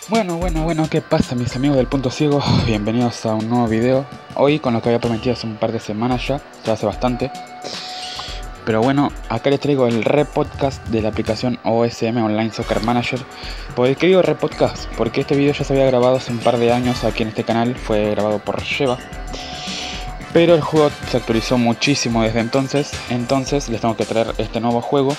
Bueno, ¿qué pasa mis amigos del Punto Ciego? Bienvenidos a un nuevo video. Hoy con lo que había prometido hace un par de semanas ya hace bastante. Pero bueno, acá les traigo el repodcast de la aplicación OSM Online Soccer Manager. ¿Por qué digo repodcast? Porque este video ya se había grabado hace un par de años aquí en este canal, fue grabado por Sheva. Pero el juego se actualizó muchísimo desde entonces les tengo que traer este nuevo juego.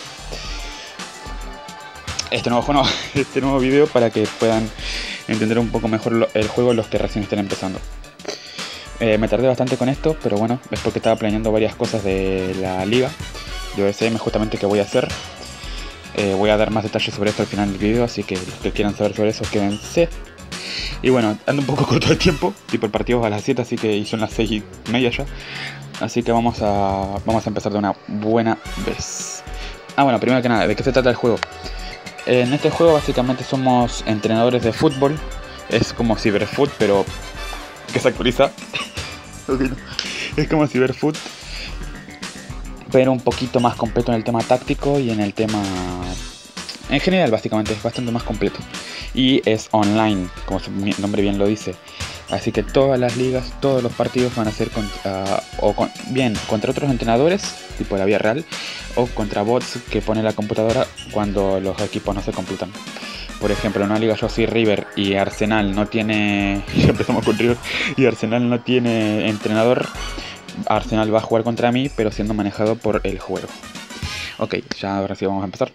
Este nuevo video para que puedan entender un poco mejor el juego los que recién estén empezando. Me tardé bastante con esto, pero bueno, es porque estaba planeando varias cosas de la liga de OSM justamente que voy a hacer. Voy a dar más detalles sobre esto al final del video, así que los que quieran saber sobre eso, quédense. Y bueno, ando un poco corto de tiempo, tipo el partido es a las 7, así que son las 6:30 ya. Así que vamos a empezar de una buena vez. Bueno, primero que nada, ¿de qué se trata el juego? En este juego básicamente somos entrenadores de fútbol. Es como Cyberfoot, pero que se actualiza. Okay, no. Es como Cyberfoot, pero un poquito más completo en el tema táctico y en el tema... En general básicamente es bastante más completo. Y es online, como su nombre bien lo dice. Así que todas las ligas, todos los partidos van a ser contra otros entrenadores, tipo la vida real, o contra bots que pone la computadora cuando los equipos no se completan. Por ejemplo, en una liga yo soy River y Arsenal no tiene... Ya empezamos con River y Arsenal no tiene entrenador. Arsenal va a jugar contra mí, pero siendo manejado por el juego. Ok, ya ahora sí vamos a empezar.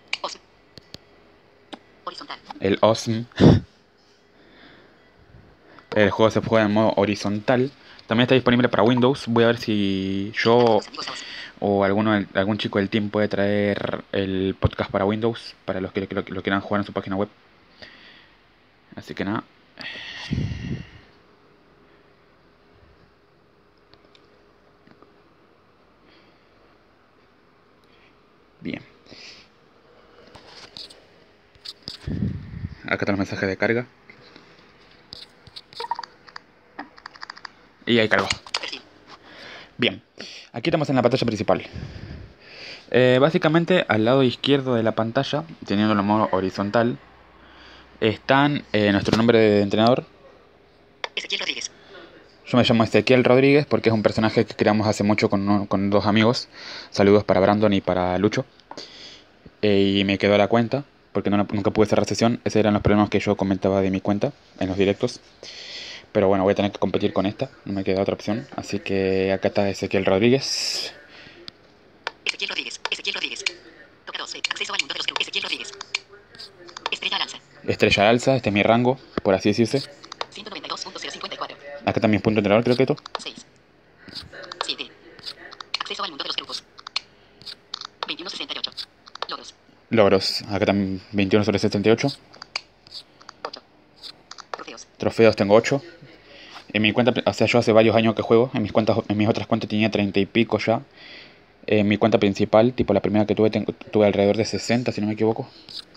El OSM. El juego se juega en modo horizontal. También está disponible para Windows. Voy a ver si yo o algún chico del team puede traer el podcast para Windows, para los que lo quieran jugar en su página web. Así que nada. Bien. Acá está el mensaje de carga. Y ahí cargó. Bien. Aquí estamos en la pantalla principal. Básicamente al lado izquierdo de la pantalla, teniendo el modo horizontal, están nuestro nombre de entrenador. Ezequiel Rodríguez. Yo me llamo Ezequiel Rodríguez porque es un personaje que creamos hace mucho con dos amigos. Saludos para Brandon y para Lucho. Y me quedó la cuenta porque nunca pude cerrar sesión. Esos eran los problemas que yo comentaba de mi cuenta en los directos. Pero bueno, voy a tener que competir con esta. No me queda otra opción. Así que acá está Ezequiel Rodríguez. Ezequiel Rodríguez. Toca 12. Acceso al mundo de los clubes. Ezequiel Rodríguez. Estrella al alza. Estrella al alza. Este es mi rango, por así decirse. 192.054. Acá también punto entrenador, creo que esto. 6. 7. Acceso al mundo de los grupos. 2168. Logros. Acá también 21/78. 8. Trofeos tengo 8. En mi cuenta, o sea, yo hace varios años que juego. En mis otras cuentas tenía 30 y pico ya. En mi cuenta principal, tipo la primera que tuve alrededor de 60, si no me equivoco.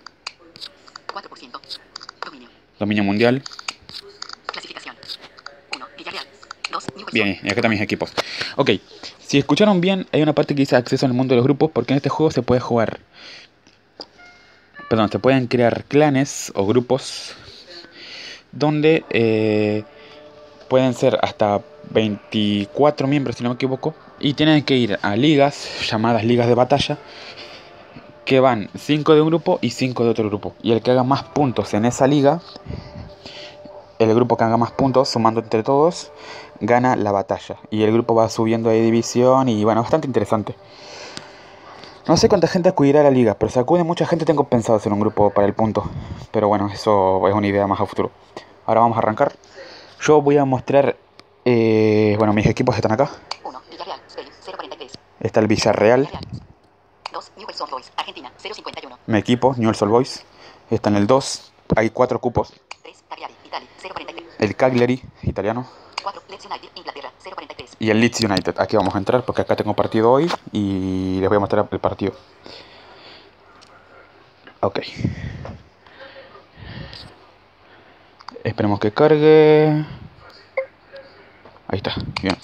4%. Dominio mundial. Clasificación. 1. Villarreal. 2. Bien, y acá están mis equipos. Ok, si escucharon bien, hay una parte que dice acceso al mundo de los grupos, porque en este juego se puede jugar... Perdón, se pueden crear clanes o grupos donde pueden ser hasta 24 miembros, si no me equivoco, y tienen que ir a ligas llamadas ligas de batalla, que van 5 de un grupo y 5 de otro grupo, y el que haga más puntos en esa liga, el grupo que haga más puntos sumando entre todos, gana la batalla, y el grupo va subiendo de división, y bueno, bastante interesante. No sé cuánta gente acudirá a la liga, pero si acude mucha gente tengo pensado hacer un grupo para el punto. Pero bueno, eso es una idea más a futuro. Ahora vamos a arrancar. Yo voy a mostrar... bueno, mis equipos están acá. 1. Villarreal, Spain, 043. Está el Villarreal. 2. Newell's Old Boys, Argentina, 051. Mi equipo, Newell's Old Boys. Está en el 2. Hay 4 cupos. 3. Cagliari, Italia, 043. El Cagliari, italiano. 4. Leeds United, Inglaterra, 043. Y el Leeds United. Aquí vamos a entrar porque acá tengo partido hoy y les voy a mostrar el partido. Ok. Esperemos que cargue. Ahí está, bien.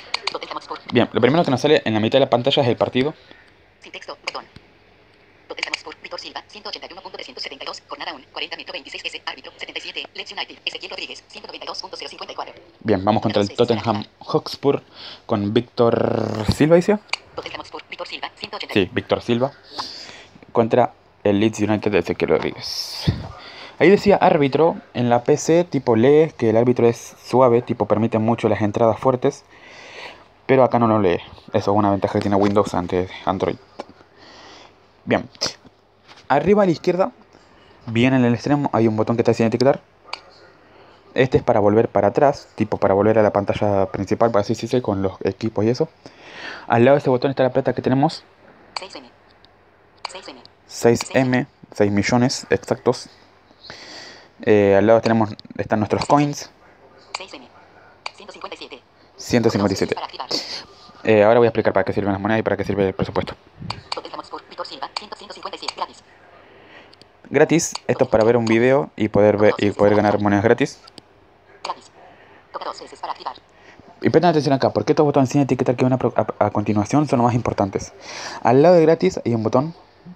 Bien, lo primero que nos sale en la mitad de la pantalla es el partido. Sin texto, botón. Sport, Víctor Silva, 181.372, jornada 1, 40.26S, árbitro, 77, Leeds United, Ezequiel Rodríguez, 192.054. Bien, vamos contra el Tottenham Hotspur con Víctor Silva, ¿dice? Tottenham Sport, Víctor Silva, 180. Sí, Víctor Silva contra el Leeds United de Ezequiel Rodríguez. Ahí decía árbitro, en la PC tipo lee que el árbitro es suave, tipo permite mucho las entradas fuertes, pero acá no lo lee. Eso es una ventaja que tiene Windows ante Android. Bien, arriba a la izquierda, bien en el extremo, hay un botón que está sin etiquetar. Este es para volver para atrás, tipo para volver a la pantalla principal, para así decirse, con los equipos y eso. Al lado de ese botón está la plata que tenemos. 6M. 6M. 6M, 6 millones exactos. Al lado tenemos, están nuestros coins. 6M. 157. 157. Para activar. Ahora voy a explicar para qué sirven las monedas y para qué sirve el presupuesto. Tottenham Sport, Víctor Silva, 157, gratis. Gratis, esto es para ver un video y poder ver y poder ganar monedas gratis. Gratis. Toca 2 veces para activar. Y presten atención acá, porque estos botones sin etiquetar que van a continuación son los más importantes. Al lado de gratis hay un botón.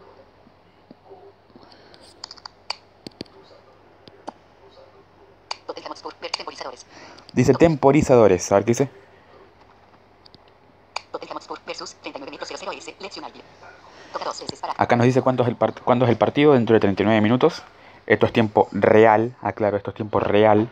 Tottenham Sport, ver temporizadores. Dice temporizadores. A ver qué dice. Tottenham Sport versus 39.00S, Leeds United. Toca 2 veces para Acá nos dice cuándo es el partido, dentro de 39 minutos. Esto es tiempo real, aclaro, esto es tiempo real.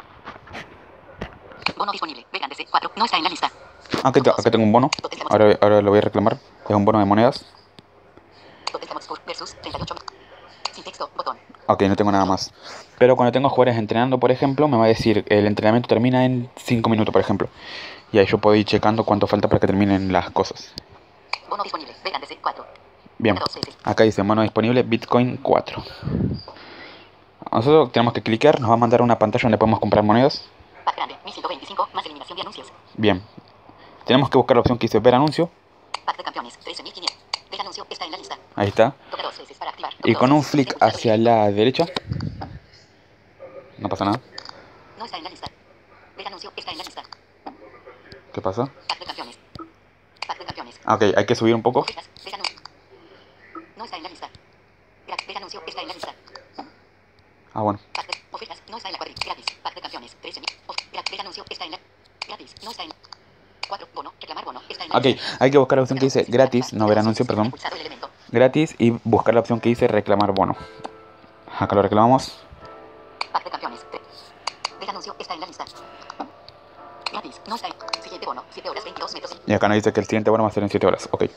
bono disponible. Vegándese 4. No está en la lista. Acá tengo un bono. Ahora lo voy a reclamar. Es un bono de monedas. Tottenham Sport versus 38. Sin texto, botón. Ok, no tengo nada más. Pero cuando tengo jugadores entrenando, por ejemplo, me va a decir el entrenamiento termina en 5 minutos, por ejemplo. Y ahí yo puedo ir checando cuánto falta para que terminen las cosas. Bono disponible. Vegándese 4. Bien, acá dice bono disponible Bitcoin 4. Nosotros tenemos que clicar, nos va a mandar a una pantalla donde podemos comprar monedas. Pack grande, 1125, más eliminación de anuncios. Bien, tenemos que buscar la opción que dice ver anuncio. Pack de campeones, 13.500. Ver anuncio está en la lista. Ahí está. Toca 2 veces para activar. Y con un flick hacia la derecha. No pasa nada. No está en la lista. Ver anuncio está en la lista. ¿Qué pasa? Pack de campeones. Pack de campeones. Ok, hay que subir un poco. Ofertas, ver anuncio. No está en la lista. Ver anuncio está en la lista. Ah, bueno. Pack de ofertas, no está en la cuadrilla. Gratis. Pack de campeones, 13.000. Ver anuncio está en la. Gratis, no está en la. 4. Bono, reclamar bono está en la Ok, lista. hay que buscar la opción que dice gratis, no ver anuncio, perdón. Pulsado el elemento. Gratis y buscar la opción que dice reclamar bono. Acá lo reclamamos. Pack de campeones. Ver anuncio está en la lista. Gratis, no está en. Siguiente bono, 7 horas 22 metros. Y acá nos dice que el siguiente bono va a ser en 7 horas. Ok.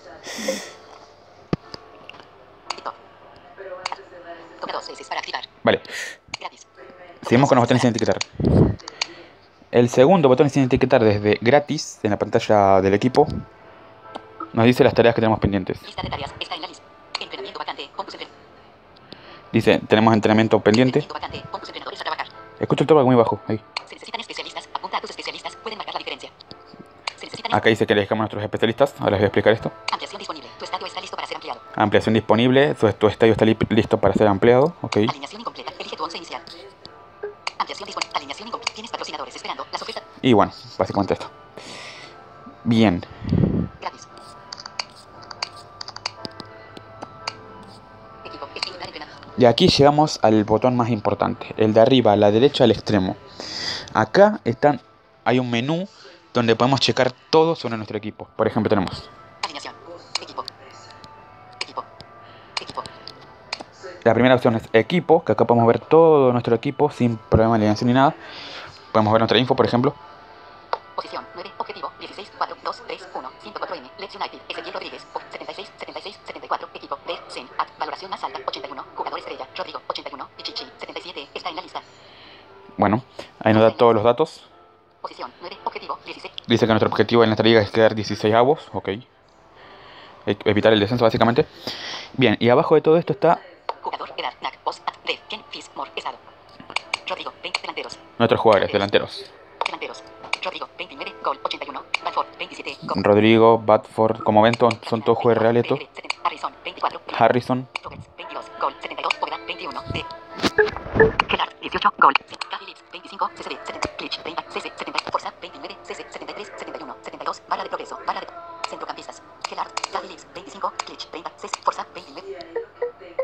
TikTok. Toca 2 veces para activar. Vale. Gratis. Seguimos con los botones sin etiquetar. El segundo botón sin etiquetar desde gratis en la pantalla del equipo nos dice las tareas que tenemos pendientes. Lista de tareas está en la lista. Entrenamiento vacante. Pon tus Dice, tenemos entrenamiento pendiente. vacante. Pon tus entrenadores a trabajar. Escucho el tono muy bajo. Ahí. Se necesitan especialistas. Apunta a tus especialistas. Pueden marcar la diferencia. Se necesitan Acá dice que elegimos a nuestros especialistas. Ahora les voy a explicar esto. ampliación disponible. Tu estadio está listo para ser ampliado. Ampliación disponible. Tu estadio está listo para ser ampliado. Ok. Alineación incompleta. Elige tu 11 inicial. Ampliación disponible. Alineación incompleta. Tienes patrocinadores esperando. Las ofertas. Y bueno, básicamente esto. Bien. Gratis. Equipo. Ejecutar entrenamiento. Y aquí llegamos al botón más importante. El de arriba, a la derecha, al extremo. Acá hay un menú donde podemos checar todo sobre nuestro equipo. Por ejemplo, tenemos Alineación. Equipo. Equipo. Equipo. la primera opción es equipo, que acá podemos ver todo nuestro equipo sin problema de alineación ni nada. Podemos ver nuestra info, por ejemplo. Posición 9. Objetivo 16, 4, 2, 3, 1, 104M. Leeds United. Ezequiel Rodríguez. 76, 76, 74. Equipo. B. Zen. Valoración más alta. 81. Jugador estrella. Rodrigo. 81. Pichichi. 77. Está en la lista. Bueno, ahí nos da todos los datos. Posición 9. Objetivo 16. Dice que nuestro objetivo en esta liga es quedar 16avos. Ok. Evitar el descenso, básicamente. Bien, y abajo de todo esto está Jugador. Edad. Nac. Post. Red. Ken. Fis. Mor. Estado. Rodrigo. 20. Delanteros. nuestros jugadores, delanteros. Delanteros. Rodrigo. 29. Gol. 81. Badford. 27. Gol. Rodrigo, Badford, como ven, son todos jugadores reales estos. Harrison. 24. Harrison. Roberts. 22. Gol. 72. Poveda. 21. D. Gerard. 18. Gol. Gaby Lips. 25. CCD. 70. Glitch. 30. CC. 70. Forza. 29. CC. 73. 71. 72. Barra de progreso. Barra de centrocampistas. Gerard. Gaby Lips. 25. Glitch. 30. CC. Forza. 29.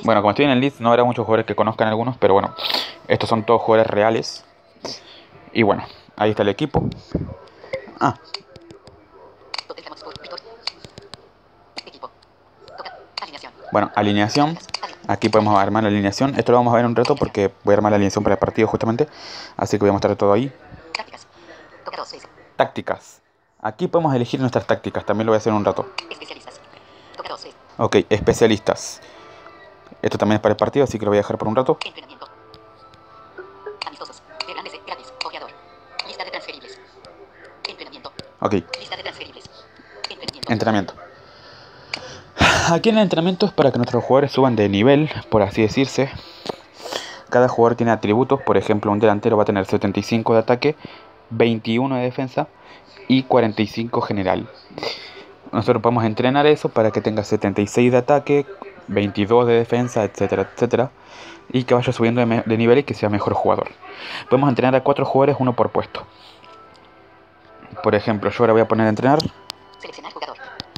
Bueno, como estoy en el Leeds, no habrá muchos jugadores que conozcan algunos, pero bueno, estos son todos jugadores reales. Y bueno, ahí está el equipo. Ah, Tottenham Hotspur, Víctor. Equipo. Toca. Alineación. bueno, alineación. Aquí podemos armar la alineación. Esto lo vamos a ver en un rato porque voy a armar la alineación para el partido justamente. Así que voy a mostrar todo ahí. Tácticas. Toca 2, 6. Tácticas. Aquí podemos elegir nuestras tácticas. También lo voy a hacer en un rato. Especialistas. Toca 2, 6. Ok, especialistas. Esto también es para el partido, así que lo voy a dejar por un rato. Entrenamiento. Amistosos. Grandes gratis. Ojeador. Lista de transferibles. Entrenamiento. Ok, Lista de transferibles. Entrenamiento. entrenamiento. Aquí en el entrenamiento es para que nuestros jugadores suban de nivel, por así decirse. Cada jugador tiene atributos, por ejemplo, un delantero va a tener 75 de ataque, 21 de defensa y 45 general. Nosotros podemos entrenar eso para que tenga 76 de ataque, 22 de defensa, etcétera, etcétera, y que vaya subiendo de nivel y que sea mejor jugador. Podemos entrenar a 4 jugadores, uno por puesto. Por ejemplo, yo ahora voy a poner a entrenar. Seleccionar jugador.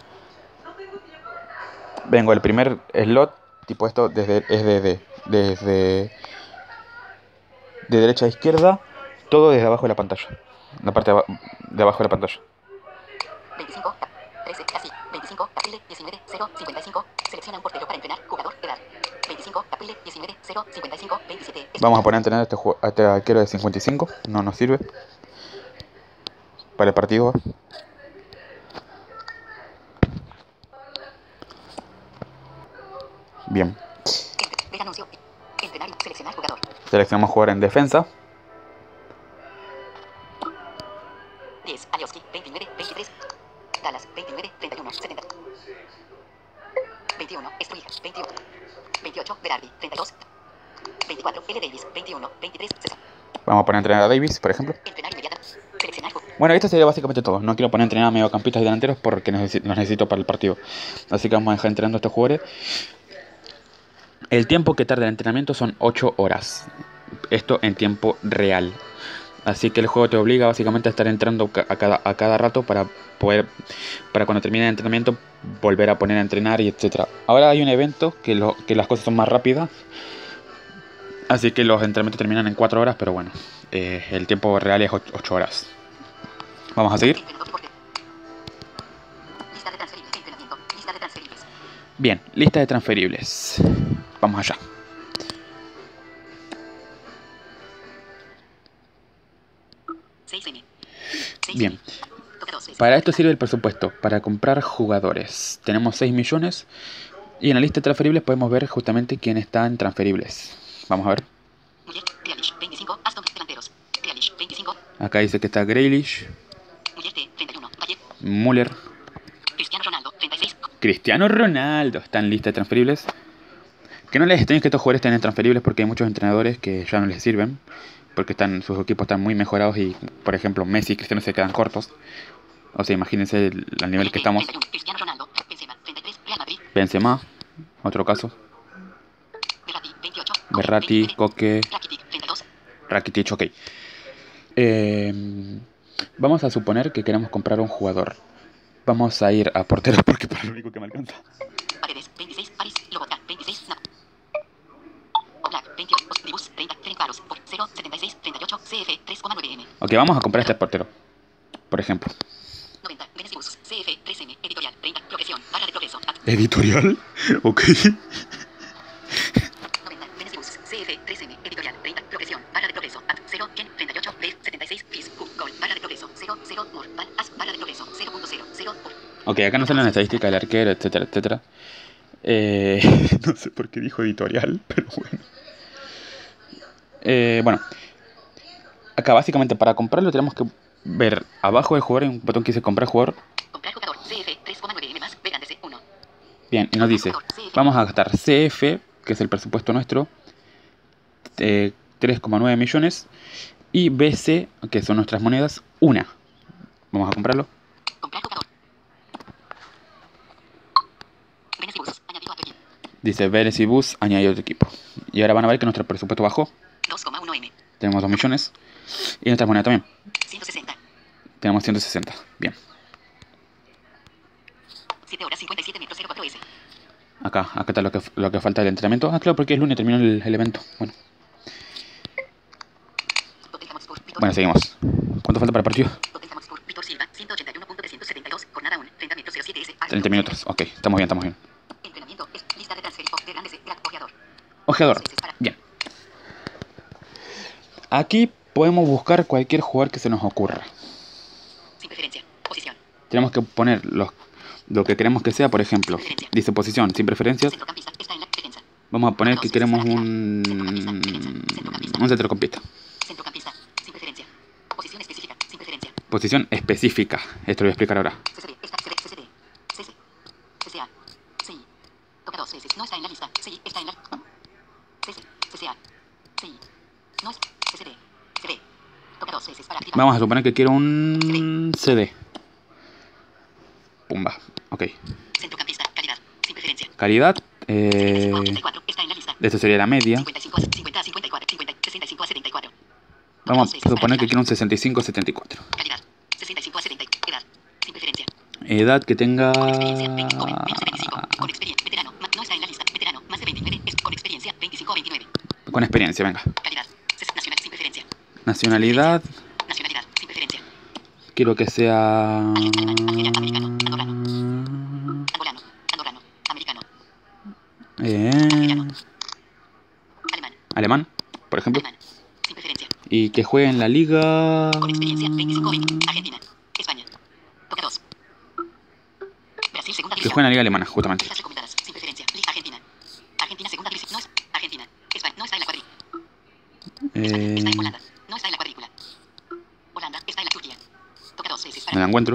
Vengo al primer slot, tipo esto desde de derecha a izquierda, todo desde abajo de la pantalla. La parte de abajo de la pantalla. 25, 13, así. 25, Aprile, 19, 0, 55. Selecciona un portero para entrenar. Jugador, edad. 25, Aprile, 19, 0, 55, 27. Vamos a poner a entrenar a este arquero de 55. No nos sirve para el partido. Bien. Ver anuncio. Entrenar y seleccionar jugador. Seleccionamos jugar en defensa. 10, Alioski, 29, 23. Dallas, 29, 31, 70. 21, Struija, 21. 28, Berardi, 32. 24, L. Davis, 21, 23, 60. Vamos a poner a entrenar a Davis, por ejemplo. Entrenar inmediata. Seleccionar jugador. Bueno, esto sería básicamente todo. No quiero poner a entrenar a mediocampistas y delanteros porque los necesito para el partido. Así que vamos a dejar entrenando a estos jugadores. El tiempo que tarda el entrenamiento son 8 horas. Esto en tiempo real. Así que el juego te obliga básicamente a estar entrando a cada rato para cuando termine el entrenamiento volver a poner a entrenar y etcétera. Ahora hay un evento que las cosas son más rápidas. Así que los entrenamientos terminan en 4 horas, pero bueno, el tiempo real es 8 horas. Vamos a seguir. Entrenador y portero. Lista de transferibles. Entrenamiento. Lista de transferibles. Bien, lista de transferibles. Vamos allá. Bien. Para esto sirve el presupuesto, para comprar jugadores. Tenemos 6 millones y en la lista de transferibles podemos ver justamente quién está en transferibles. Vamos a ver. Muller, Grealish, 25, Aston, delanteros. Grealish, 25. Acá dice que está Grealish, Muller, 31, Valle. Müller, Cristiano Ronaldo, 36. Cristiano Ronaldo está en lista de transferibles. Que no les extrañe que estos jugadores estén en transferibles porque hay muchos entrenadores que ya no les sirven. Porque sus equipos están muy mejorados y, por ejemplo, Messi y Cristiano se quedan cortos. O sea, imagínense al nivel que estamos. 31, Cristiano Ronaldo, Benzema, 33, Real Madrid. Benzema, otro caso. Berratti, 28. Berratti, Koke, Rakitic, 32. Rakitic, ok. Vamos a suponer que queremos comprar un jugador. Vamos a ir a porteros porque para lo único que me alcanza. Paredes, 26, Paris, Lobotka, 26, Snap. Oblak, 28, Osnibus, 30, Ferencváros, por 0, 76, 38, CF, 3,9 M. Ok, vamos a comprar este portero. Por ejemplo. 90, Venezibus, CF, 3M, editorial, 30, profesión, barra de progreso, ¿Editorial? Ok. 90, Venezibus, CF, 3M, editorial, 30, profesión, barra de progreso, 0, Gen, 38, B, 76, Fis, Q, Gol, barra de progreso, 0, 0, Mur, Val, As, barra de progreso, 0.0, 0, Ur. Ok, acá no salen las estadísticas del arquero, etcétera, etcétera. No sé por qué dijo editorial, pero bueno. Bueno, acá básicamente para comprarlo tenemos que ver abajo del jugador hay un botón que dice comprar jugador. Comprar jugador, CF, 3,9 M más, B grande C, 1. Bien, y nos dice, vamos a gastar CF, que es el presupuesto nuestro, 3,9 millones, y BC, que son nuestras monedas, 1. Vamos a comprarlo. Comprar jugador. Venezibus, añadido a tu equipo. Dice Vélez y Bus, añadido a tu equipo. Y ahora van a ver que nuestro presupuesto bajó. 2,1 M. Tenemos 2 millones. Y nuestra moneda también. 160. Tenemos 160. Bien. 7 horas 57 metros 04 S. Acá está lo que falta del entrenamiento. Ah, claro, porque es lunes, terminó el evento. Bueno, seguimos. ¿Cuánto falta para el partido? 30 minutos, ok, estamos bien, estamos bien. Ojeador, bien. Aquí podemos buscar cualquier jugador que se nos ocurra. Tenemos que poner lo que queremos que sea, por ejemplo. Dice posición, sin preferencias. Vamos a poner que queremos un centrocampista. Posición específica. Esto lo voy a explicar ahora. Vamos a suponer que quiero un CD. Pumba. Ok. Calidad. Esto sería la media. Vamos a suponer que quiero un 65-74. Edad que tenga... Con experiencia, venga. Nacionalidad. Quiero que sea... Alemán, por ejemplo. Y que juegue en la liga... Que juegue en la liga alemana, justamente. No la encuentro.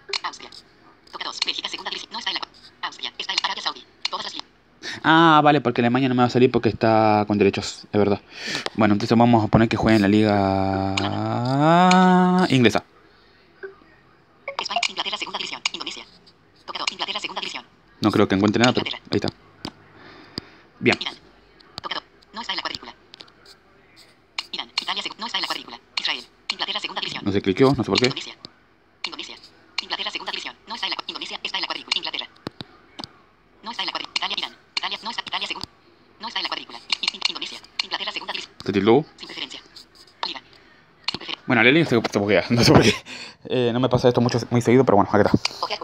Ah, vale, porque Alemania no me va a salir porque está con derechos, es verdad. Bueno, entonces vamos a poner que juegue en la liga inglesa. No creo que encuentre nada, pero ahí está. Bien. No se cliqueó, no sé por qué. Se tildó. Bueno, la línea se buguea, no sé por qué. No me pasa esto muy seguido, pero bueno, acá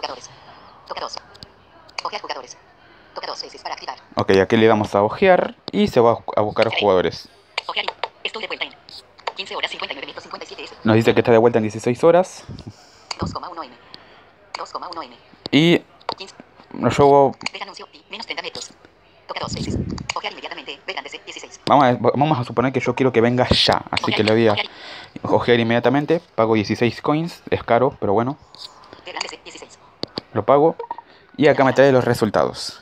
está. Ok, aquí le damos a ojear y se va a buscar jugadores. Nos dice que está de vuelta en 16 horas. 2,1 M. 2,1 M. Y yo vamos a suponer que yo quiero que venga ya. Así que le voy a ojear inmediatamente. Pago 16 coins. Es caro, pero bueno. Lo pago. Y acá me trae los resultados.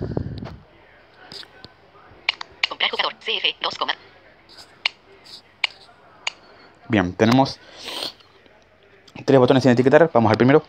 Bien, tenemos 3 botones sin etiquetar. Vamos al primero.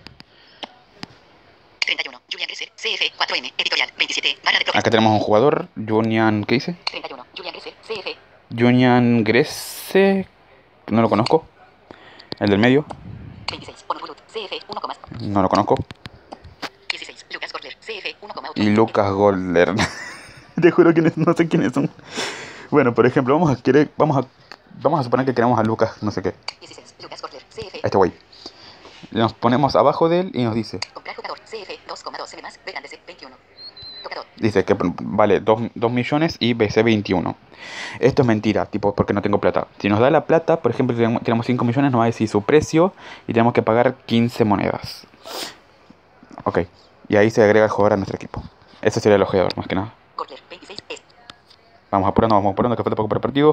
31. Julian Gresser, CF 4M, editorial 27, barra de progreso. Acá tenemos un jugador, Julian, ¿qué dice? 31. Julian Gresser, CF. Julian Gresser, no lo conozco. El del medio. 26. Onbulut, CF 1, no lo conozco. 16. Lucas Goldler, CF 1, y Lucas Goldler. Te juro que no sé quiénes son. Bueno, por ejemplo, vamos a suponer que queremos a Lucas, no sé qué. 16. Lucas Goldler, CF. Este güey. Nos ponemos abajo de él y nos dice. Comprar jugador, CF 2,2 M más, BC 21. Tocador. Dice que vale 2 millones y BC 21. Esto es mentira, tipo, porque no tengo plata. Si nos da la plata, por ejemplo, si tenemos 5 millones, nos va a decir su precio y tenemos que pagar 15 monedas. Ok. Y ahí se agrega el jugador a nuestro equipo. Ese sería el ojeador, más que nada. Goldler, 26 es. Vamos apurando, que falta poco para el partido.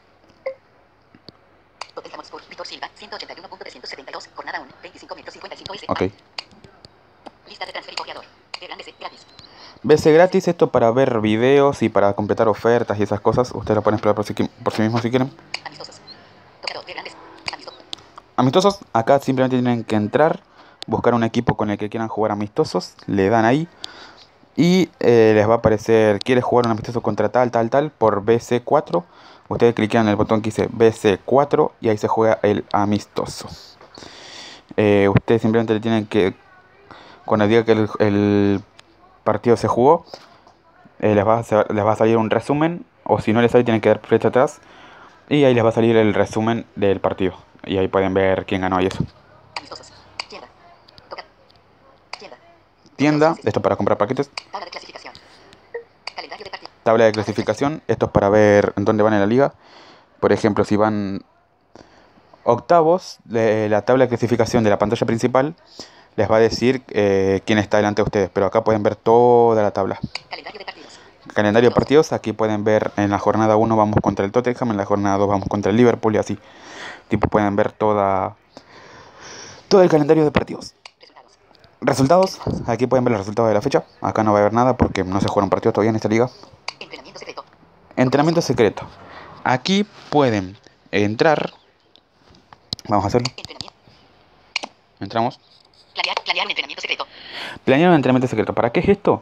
Víctor Silva, 181.372, jornada 1, 25 metros 55 S. Ok. Lista de transfer y ojeador. Gratis. BC gratis, esto para ver videos y para completar ofertas y esas cosas. Ustedes lo pueden explorar por sí mismos si quieren. Amistosos. Tocador, grandes. Amistosos, acá simplemente tienen que entrar, buscar un equipo con el que quieran jugar amistosos, le dan ahí y les va a aparecer, ¿quieres jugar un amistoso contra tal por BC4? Ustedes clican en el botón que dice BC4 y ahí se juega el amistoso. Ustedes simplemente le tienen que, cuando diga que el partido se jugó, les va a salir un resumen, o si no les sale tienen que dar flecha atrás y ahí les va a salir el resumen del partido. Y ahí pueden ver quién ganó y eso. Amistosos. Tienda. Tocar. Tienda. Tienda, esto para comprar paquetes. Tabla de clasificación. Calendario de partido. Tabla de clasificación, esto es para ver en dónde van en la liga. Por ejemplo, si van octavos, la tabla de clasificación de la pantalla principal les va a decir quién está delante de ustedes. Pero acá pueden ver toda la tabla. Calendario de partidos. Calendario de partidos, aquí pueden ver en la jornada 1 vamos contra el Tottenham, en la jornada 2 vamos contra el Liverpool y así. Tipo pueden ver todo el calendario de partidos. Resultados. Resultados, aquí pueden ver los resultados de la fecha. Acá no va a haber nada porque no se juegan partidos todavía en esta liga. Entrenamiento secreto. Entrenamiento secreto. Aquí pueden entrar. Vamos a hacerlo. Entrenamiento. Entramos. Planear un entrenamiento secreto. Planear un entrenamiento secreto. ¿Para qué es esto?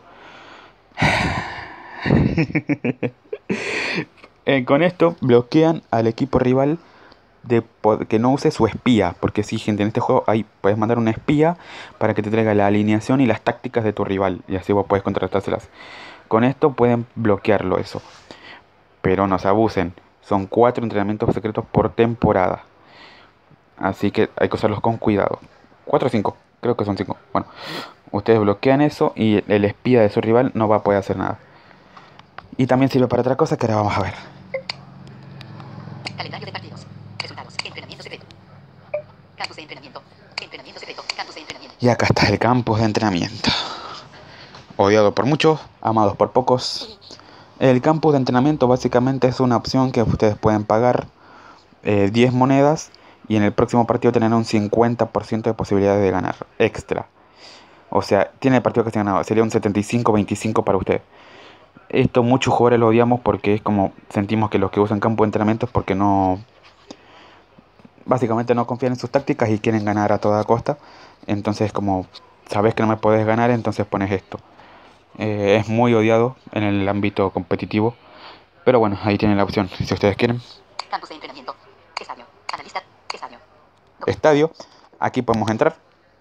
Con esto bloquean al equipo rival de que no use su espía. Porque sí, gente, en este juego ahí puedes mandar un espía para que te traiga la alineación y las tácticas de tu rival. Y así vos puedes contratárselas. Con esto pueden bloquearlo eso. Pero no se abusen. Son 4 entrenamientos secretos por temporada. Así que hay que usarlos con cuidado. 4 o 5, creo que son 5. Bueno, ustedes bloquean eso y el espía de su rival no va a poder hacer nada. Y también sirve para otra cosa que ahora vamos a ver. Calendario de partidos. Resultados. Entrenamiento secreto. Campus de entrenamiento. Entrenamiento secreto. Campus de entrenamiento. Y acá está el campus de entrenamiento. Odiado por muchos, amados por pocos. El campus de entrenamiento básicamente es una opción que ustedes pueden pagar 10 monedas y en el próximo partido tener un 50% de posibilidades de ganar extra. O sea, tiene el partido que se ha ganado, sería un 75-25 para usted. Esto muchos jugadores lo odiamos porque es como sentimos que los que usan campo de entrenamiento es porque básicamente no confían en sus tácticas y quieren ganar a toda costa. Entonces como sabes que no me puedes ganar, entonces pones esto. Es muy odiado en el ámbito competitivo, pero bueno, ahí tienen la opción si ustedes quieren. Campus de entrenamiento. Estadio. Analista. Estadio. Estadio, aquí podemos entrar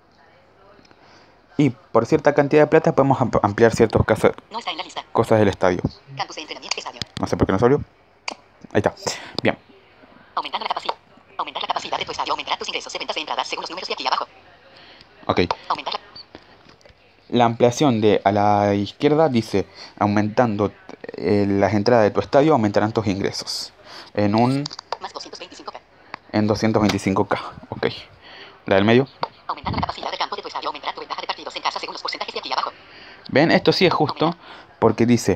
y por cierta cantidad de plata podemos ampliar ciertas No está en la lista. cosas del estadio. Campus de entrenamiento. Estadio. No sé por qué no salió. Ahí está. Bien. Aumentando la capacidad. Aumentar la capacidad de tu estadio. Aumentará tus ingresos de ventas de entradas según los números de aquí abajo. Ok. Aumentar la... La ampliación de a la izquierda dice aumentando las entradas de tu estadio aumentarán tus ingresos en Más 225K. en 225K. Ok. La del medio. Aumentando la capacidad del campo de tu estadio. Aumentará tu ventaja de partidos en casa según los porcentajes de aquí abajo. Ven, esto sí es justo porque dice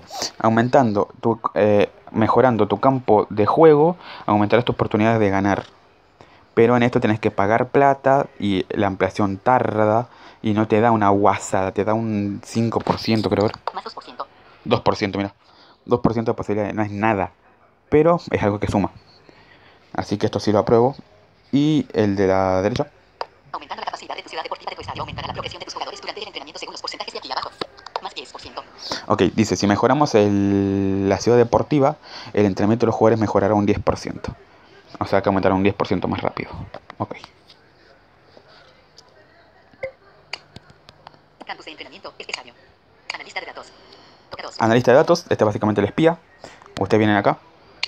mejorando tu campo de juego aumentarás tus oportunidades de ganar. Pero en esto tenés que pagar plata y la ampliación tarda y no te da una guasada, te da un 5%, creo. Más 2%. 2%, mira. 2% de posibilidad, no es nada. Pero es algo que suma. Así que esto sí lo apruebo. Y el de la derecha. Aumentando la capacidad de tu ciudad deportiva de tu estadio. Aumentará la progresión de tus jugadores durante el entrenamiento según los porcentajes de aquí abajo. Más 10%. Ok, dice, si mejoramos la ciudad deportiva, el entrenamiento de los jugadores mejorará un 10%. O sea que aumentará un 10% más rápido. Ok. Campus de entrenamiento. Estadio. Analista de datos. Toca 2. Analista de datos, este es básicamente el espía. Ustedes vienen acá.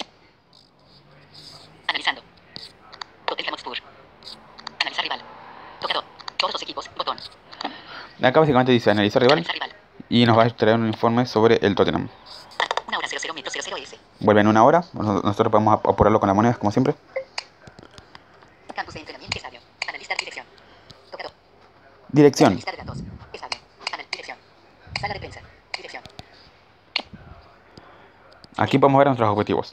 Analizando. Tottenham Hotspur. Analizar rival. Tocador. Todos los equipos. Botón. Acá básicamente dice analizar rival. Analizar rival. Y nos va a traer un informe sobre el Tottenham. 1 hora 00 metros 00 S. Vuelve en una hora. Nosotros podemos apurarlo con las monedas como siempre. Campus de entrenamiento. Estadio. Analista de dirección. Tocador. Dirección. Analista de datos. Estadio. Dirección. Sala de prensa. Dirección. Aquí podemos ver nuestros objetivos.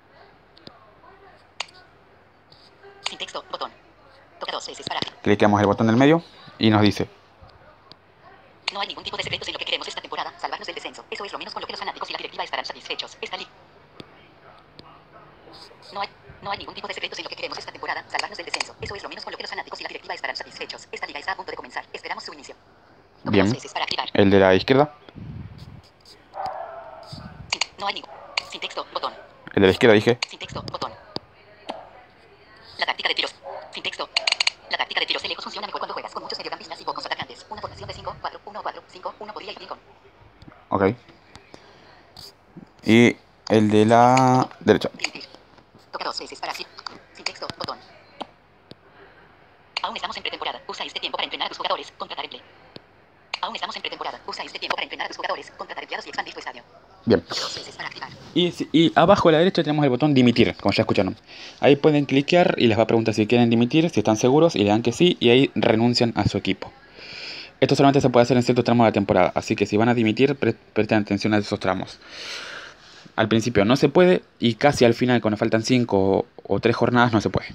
Sin texto. Botón. Toca 2 veces para. Cliqueamos el botón del medio y nos dice. No hay ningún tipo de secretos en lo que queremos esta temporada. Salvarnos del descenso. Eso es lo menos con lo que los fanáticos y la directiva estarán satisfechos. No hay ningún tipo de secretos en lo que queremos esta temporada. Salvarnos del descenso. Eso es lo menos con lo que los fanáticos y la directiva estarán satisfechos. Esta liga está a punto de comenzar. Esperamos su inicio. Toca Bien. 2 veces para activar. El de la izquierda. No hay ningún. Sin texto. Botón. El de la izquierda dije. Sin texto. Botón. La táctica de tiros. Sin texto. La táctica de tiros de lejos funciona mejor cuando juegas con muchos mediocampistas y pocos atacantes. Una formación de 5-4-1-4-5-1 podría ir bien con. Ok. Y el de la derecha. Dimitir. Toca 2 veces para sí. Sin texto. Botón. Aún estamos en pretemporada. Usa este tiempo para entrenar a tus jugadores. Contratar empleo. Aún estamos en pretemporada. Usa este tiempo para entrenar a tus jugadores. Contratar empleados y expandir tu estadio. Bien. Toca 2 veces para activar. Y abajo a la derecha tenemos el botón dimitir, como ya escucharon. Ahí pueden cliquear y les va a preguntar si quieren dimitir, si están seguros, y le dan que sí, y ahí renuncian a su equipo. Esto solamente se puede hacer en ciertos tramos de la temporada, así que si van a dimitir, presten atención a esos tramos. Al principio no se puede, y casi al final, cuando faltan 5 o 3 jornadas, no se puede.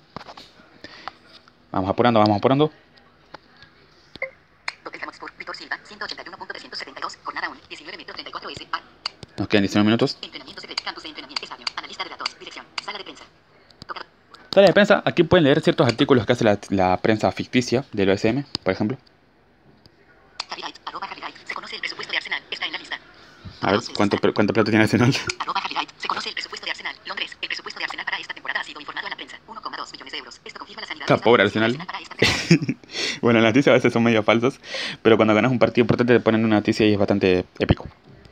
Vamos apurando, vamos apurando. Tottenham Hotspur, Víctor Silva, 181.372, jornada 1, 19 metros 34 S. Nos quedan 19 minutos. Entrenamiento secreto, campus de entrenamiento, estadio, analista de datos, dirección, sala de prensa. Toca. Sala de prensa, aquí pueden leer ciertos artículos que hace la prensa ficticia del OSM, por ejemplo. Harry Wright, @Harry Wright, se conoce el presupuesto de Arsenal, está en la lista. A ver, ¿cuánto plata tiene Arsenal? Harry Wright, se conoce el presupuesto de Arsenal, Londres. El presupuesto de Arsenal para esta temporada ha sido informado a la prensa, 1,2 millones de euros. Esto confirma la sanidad. Está pobre Arsenal. Para esta temporada. Bueno, las noticias a veces son medio falsas, pero cuando ganas un partido importante te ponen una noticia y es bastante épico.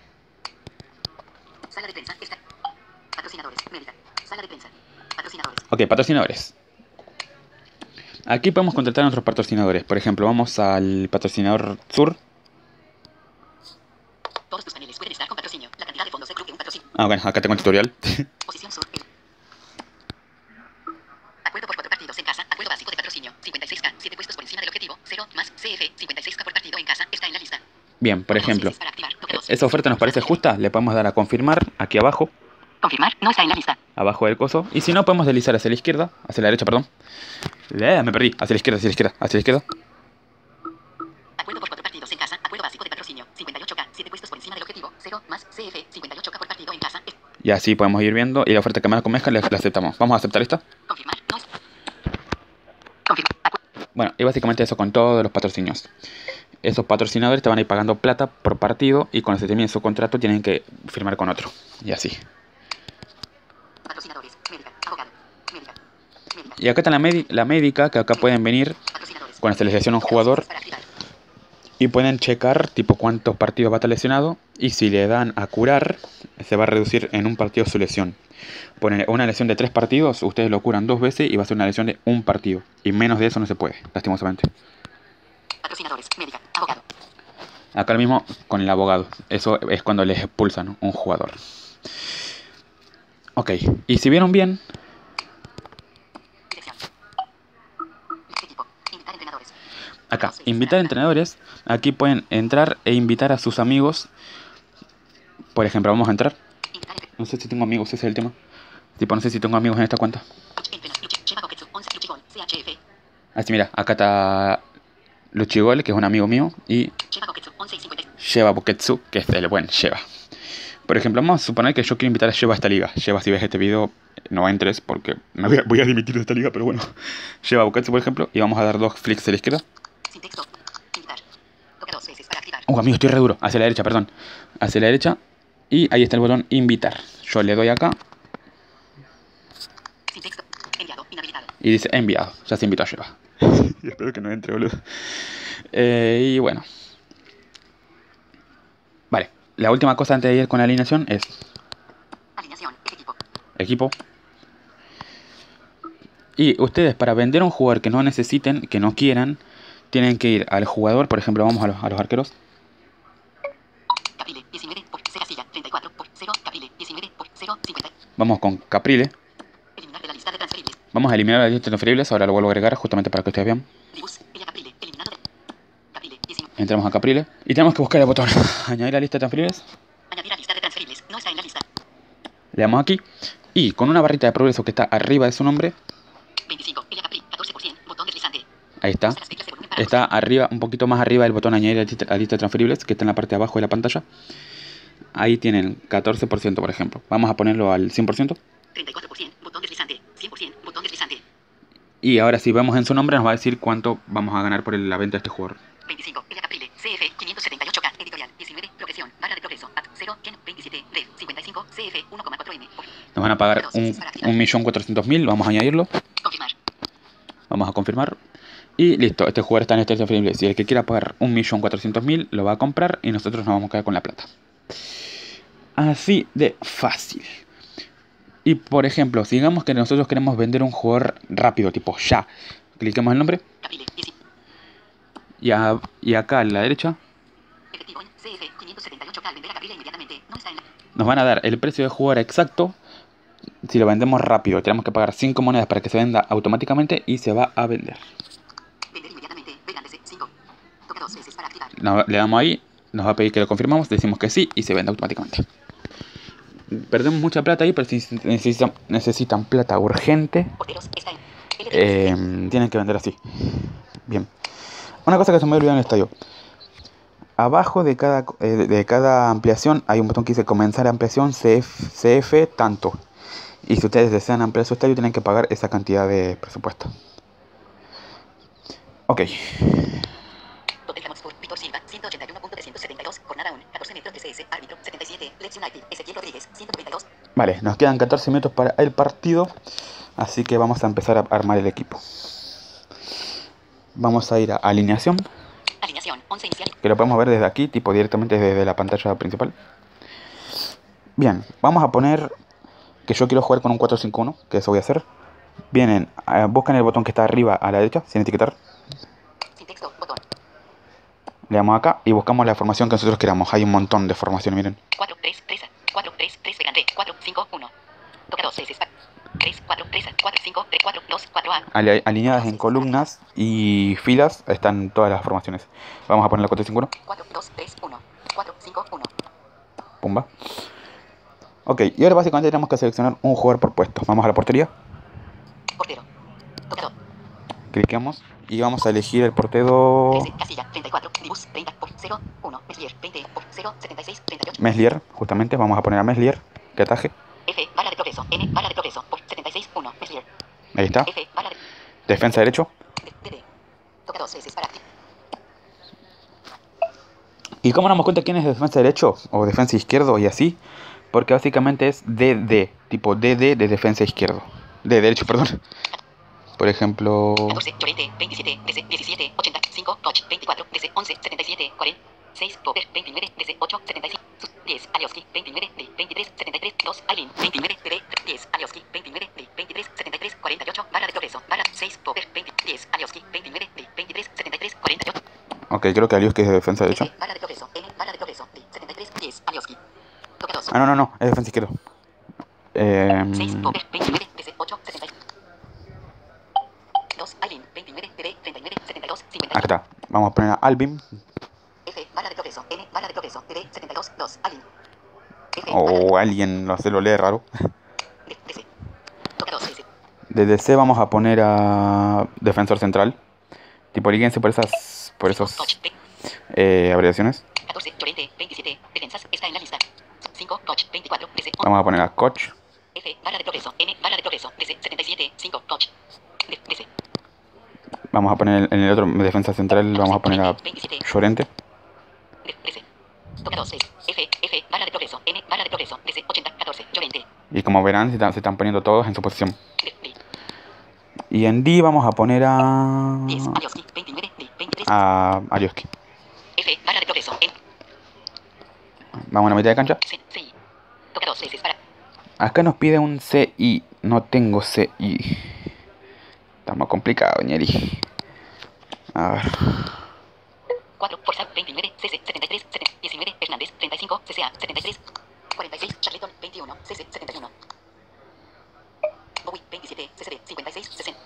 Sala de prensa, está. Patrocinadores, médica. Sala de prensa. Patrocinadores. Ok, patrocinadores. Aquí podemos contratar a nuestros patrocinadores. Por ejemplo, vamos al patrocinador Sur. Todos tus paneles pueden estar con patrocinio. La cantidad de fondos del club de un patrocinio. Ah, bueno, acá tengo el tutorial. Posición Sur. Acuerdo por 4 partidos en casa. Acuerdo básico de patrocinio. 56K. 7 puestos por encima del objetivo. 0 más CF. 56K por partido en casa. Está en la lista. Bien, por ejemplo, Para activar. Toca 2. esa oferta nos parece justa. Le podemos dar a confirmar aquí abajo, Confirmar. No está en la lista. abajo del coso. Y si no, podemos deslizar hacia la izquierda, hacia la derecha, perdón. Me perdí. Hacia la izquierda, hacia la izquierda, hacia la izquierda. Acuerdo por 4 partidos en casa. Acuerdo básico de patrocinio. 58K. 7 puestos por encima del objetivo. 0 más CF. 58K por partido en casa. Y así podemos ir viendo. Y la oferta que más convenzca la aceptamos. Vamos a aceptar esta. Confirmar. No es. Confirmar. Bueno, y básicamente eso con todos los patrocinios. Esos patrocinadores te van a ir pagando plata por partido y cuando se termine su contrato tienen que firmar con otro. Y así. Patrocinadores. Médica. Abogado. Médica. Médica. Y acá está la médica, que acá pueden venir Patrocinadores. cuando se les lesiona un jugador Para activar. y pueden checar tipo cuántos partidos va a estar lesionado y si le dan a curar se va a reducir en un partido su lesión. Ponen una lesión de 3 partidos, ustedes lo curan 2 veces y va a ser una lesión de un partido. Y menos de eso no se puede, lastimosamente. Patrocinadores. Médica. Abogado. Acá lo mismo con el abogado. Eso es cuando les expulsan un jugador. Ok, y si vieron bien, Dirección. Equipo. Invitar entrenadores. acá, invitar entrenadores, aquí pueden entrar e invitar a sus amigos. Por ejemplo, vamos a entrar. Invitar No sé si tengo amigos, ese es el tema. Tipo, no sé si tengo amigos en esta cuenta. CHF. Así, mira, acá está Luchigol, que es un amigo mío, y Cheva Koketsu 11 y 50. Sheva Buketsu, que es el buen Sheva. Por ejemplo, vamos a suponer que yo quiero invitar a Sheva a esta liga. Sheva, si ves este video, no entres porque voy a dimitir de esta liga, pero bueno. Sheva Buketsu, por ejemplo, y vamos a dar 2 flicks a la izquierda. Sin texto. Invitar. Toca 2 veces para activar. Amigo, estoy re duro. Hacia la derecha, perdón. Hacia la derecha. Y ahí está el botón invitar. Yo le doy acá Sin texto. Enviado. Inhabilitado. y dice enviado. Ya se invitó a Sheva. Y espero que no entre, boludo. Y bueno. Vale. La última cosa antes de ir con la alineación es Alineación. Equipo. equipo. Y ustedes para vender a un jugador que no necesiten, que no quieran, tienen que ir al jugador. Por ejemplo, vamos a los arqueros. Caprile. 19 por C casilla. 34 por 0. Caprile. 19 por 0. 50. Vamos con Caprile. Eliminar de la lista de transferibles. Vamos a eliminar las listas transferibles. Ahora lo vuelvo a agregar justamente para que ustedes vean. Libus. Ella Caprile. Eliminado de. Caprile. 19. Entramos a Caprile. Y tenemos que buscar el botón añadir a lista de transferibles. Añadir a lista de transferibles. No está en la lista. Le damos aquí. Y con una barrita de progreso que está arriba de su nombre. 25. Ella Caprile. 14%. Botón deslizante. Ahí está. Usa las teclas de volumen para Está arriba, un poquito más arriba del botón añadir a lista de transferibles, que está en la parte de abajo de la pantalla. Ahí tienen 14%, por ejemplo. Vamos a ponerlo al 100%. 34%. Botón deslizante. 100%. Botón deslizante. Y ahora si vemos en su nombre nos va a decir cuánto vamos a ganar por la venta de este jugador. 25. Ella Caprile. CF. 578K. Editorial. 19. Progresión. Barra de progreso. At 0. Gen. 27. Red. 55. CF. 1,4 M. Por. Nos van a pagar 1.400.000. Vamos a añadirlo. Confirmar. Vamos a confirmar. Y listo, este jugador está en este transferible. Si el que quiera pagar 1.400.000 lo va a comprar y nosotros nos vamos a quedar con la plata. Así de fácil. Y por ejemplo, si digamos que nosotros queremos vender un jugador rápido, tipo ya. Cliquemos el nombre. Caprile, DC, Y acá a la derecha efectivo en CF 578K al vender a Caprile inmediatamente. No está en la... nos van a dar el precio de jugador exacto. Si lo vendemos rápido, tenemos que pagar 5 monedas para que se venda automáticamente y se va a vender. Vender inmediatamente. Véndase 5. Toca 2 veces para activar. Le damos ahí, nos va a pedir que lo confirmamos, decimos que sí y se vende automáticamente. Perdemos mucha plata ahí, pero si necesitan plata urgente, Porteros está en... tienen que vender así. Bien. Una cosa que se me olvidó en el estadio. Abajo de cada ampliación hay un botón que dice comenzar ampliación CF tanto. Y si ustedes desean ampliar su estadio, tienen que pagar esa cantidad de presupuesto. Ok. Tottenham Hotspur, Víctor Silva, 181.372, jornada 1, 14 metros TCS, árbitro, 77, Leeds United, Ezequiel Rodríguez, 192. Vale, nos quedan 14 minutos para el partido. Así que vamos a empezar a armar el equipo. Vamos a ir a alineación, Alineación, 11 inicial. que lo podemos ver desde aquí, tipo directamente desde la pantalla principal. Bien, vamos a poner que yo quiero jugar con un 4-5-1, que eso voy a hacer. Vienen, buscan el botón que está arriba a la derecha, sin etiquetar. Sin texto, botón. Le damos acá y buscamos la formación que nosotros queramos. Hay un montón de formaciones, miren. 4, 3, 3, 4, 3, 3, delante, 4, 5, 1. Toca 2 veces. 3, 4, 3, 4, 5, 3, 4, 2, 4, A. Alineadas en columnas y filas están todas las formaciones. Vamos a poner la 4-5-1. 4, 2, 3, 1. 4, 5, 1. Pumba. Ok, y ahora básicamente tenemos que seleccionar un jugador por puesto. Vamos a la portería, Portero. Tocador. cliqueamos y vamos a elegir el portero 13, casilla, 34, Dibus, 30, por 0, 1, Meslier, 20, por 0, 76, 38. Meslier, justamente. Vamos a poner a Meslier, que ataje. F, barra de progreso, N, barra de progreso, por 76, 1, Meslier. Ahí está. F, barra de... Defensa derecho. DD. Toca 2 veces para activar. ¿Y cómo nos damos cuenta quién es defensa derecho o defensa izquierdo y así? Porque básicamente es DD, tipo DD de defensa izquierdo. De derecho, perdón. Por ejemplo... 14, Llorente, 27, DC, 17, 85, Koch, 24, DC, 11, 77, 40, 6, Poker, 29, DC, 8, 75, 10, Alioski, 29, D, 23, 73, 2, Alin, 29, DD, 10, Alioski, 29, D, 23, 73, 48, barra de progreso, barra 6, Poker, 20, 10, Alioski, 29, D, 23, 73, 48. Ok, creo que Alioski es de defensa derecha. F, barra de progreso, N, barra de progreso, D, 73, 10, Alioski. Toca 2. Ah, no, es defensa izquierdo. 6, Poker, 29, DC, 8, 70. 2, Alin, 29, DD, 39, 72, 51. Acá está. Vamos a poner a Albin. F, barra de progreso, N, barra de progreso, DD, 72, 2, Alin. F, O alguien, no sé, lo lee raro. DC. Toca 2 veces. De DC vamos a poner a defensor central. Tipo, líguense por esos Koch, abreviaciones. 14, Llorente, 27, defensas, está en la lista. 5, Koch, 24, DC, 11. Vamos a poner a Koch. F, barra de progreso, N, barra de progreso, DC, 77, 5, Koch. DC. Vamos a poner en el otro defensa central, vamos a poner a 27, Llorente. DC. Toca 2 veces. F, barra de progreso, N, barra de progreso, DC, 80, 14, Llorente. Y como verán, se están poniendo todos en su posición. D. Y en D vamos a poner a... 10, Alioski, 29, D, 23. a Alioski. F, barra de progreso, N, Vamos a la mitad de cancha. C, CI. Toca 2 veces para... Acá nos pide un CI. No tengo CI. Estamos complicados, ñeri. A ver. 4, Forza, 29, CC, 73, 19, Hernández, 35, CCA, 73, 46, Charleton, 21, CC, 71. Bowie, 27, CCD, 56, 60.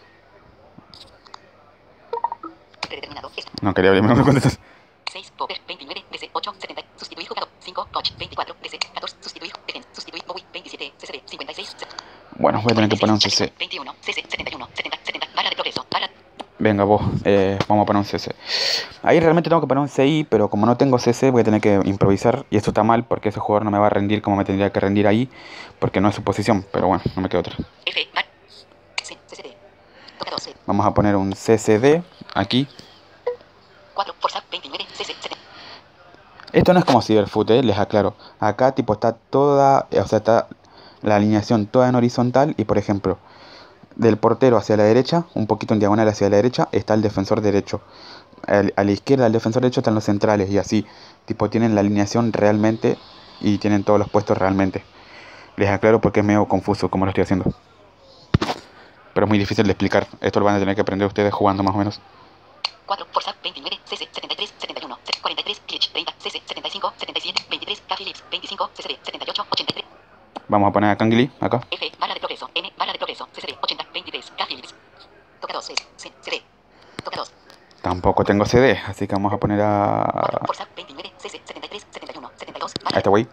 Predeterminado, No quería abrirme, no me contestas. 6, Poker, 29, DC, 8, 70, sustituir jugador, 5, Coach, 24, DC, 14, sustituir, defensa, sustituir, Bowie, 27, CCD, 56, Bueno, voy a tener que poner un CC. 21, CC, 71, 70, 70, barra de progreso, barra... Venga vos, vamos a poner un CC. Ahí realmente tengo que poner un CI, pero como no tengo CC voy a tener que improvisar. Y esto está mal porque ese jugador no me va a rendir como me tendría que rendir ahí, porque no es su posición. Pero bueno, no me queda otra. F, bar, C, CCD. Toca 12. Vamos a poner un CCD aquí. 4, Forza, 29, CC, 70. Esto no es como Cyberfoot, les aclaro. Acá tipo está toda, o sea, está la alineación toda en horizontal y por ejemplo, del portero hacia la derecha, un poquito en diagonal hacia la derecha, está el defensor derecho. A la izquierda del defensor derecho están los centrales y así. Tipo tienen la alineación realmente y tienen todos los puestos realmente. Les aclaro porque es medio confuso como lo estoy haciendo. Pero es muy difícil de explicar. Esto lo van a tener que aprender ustedes jugando más o menos. 4, Forza, 29, CC, 73, 71, 43, Glitch, 30, CC, 75, 77, 23, K Philips, 25, CCD, 78, 83. Vamos a poner a Kangli acá. F, barra de progreso, N, barra de progreso, CCD, 80, 23, K Philips. Toca 2, C, CD. Toca 2. Tampoco tengo CD, así que vamos a poner 4, a Forza, 29, CC, 73, 71, 72, este güey.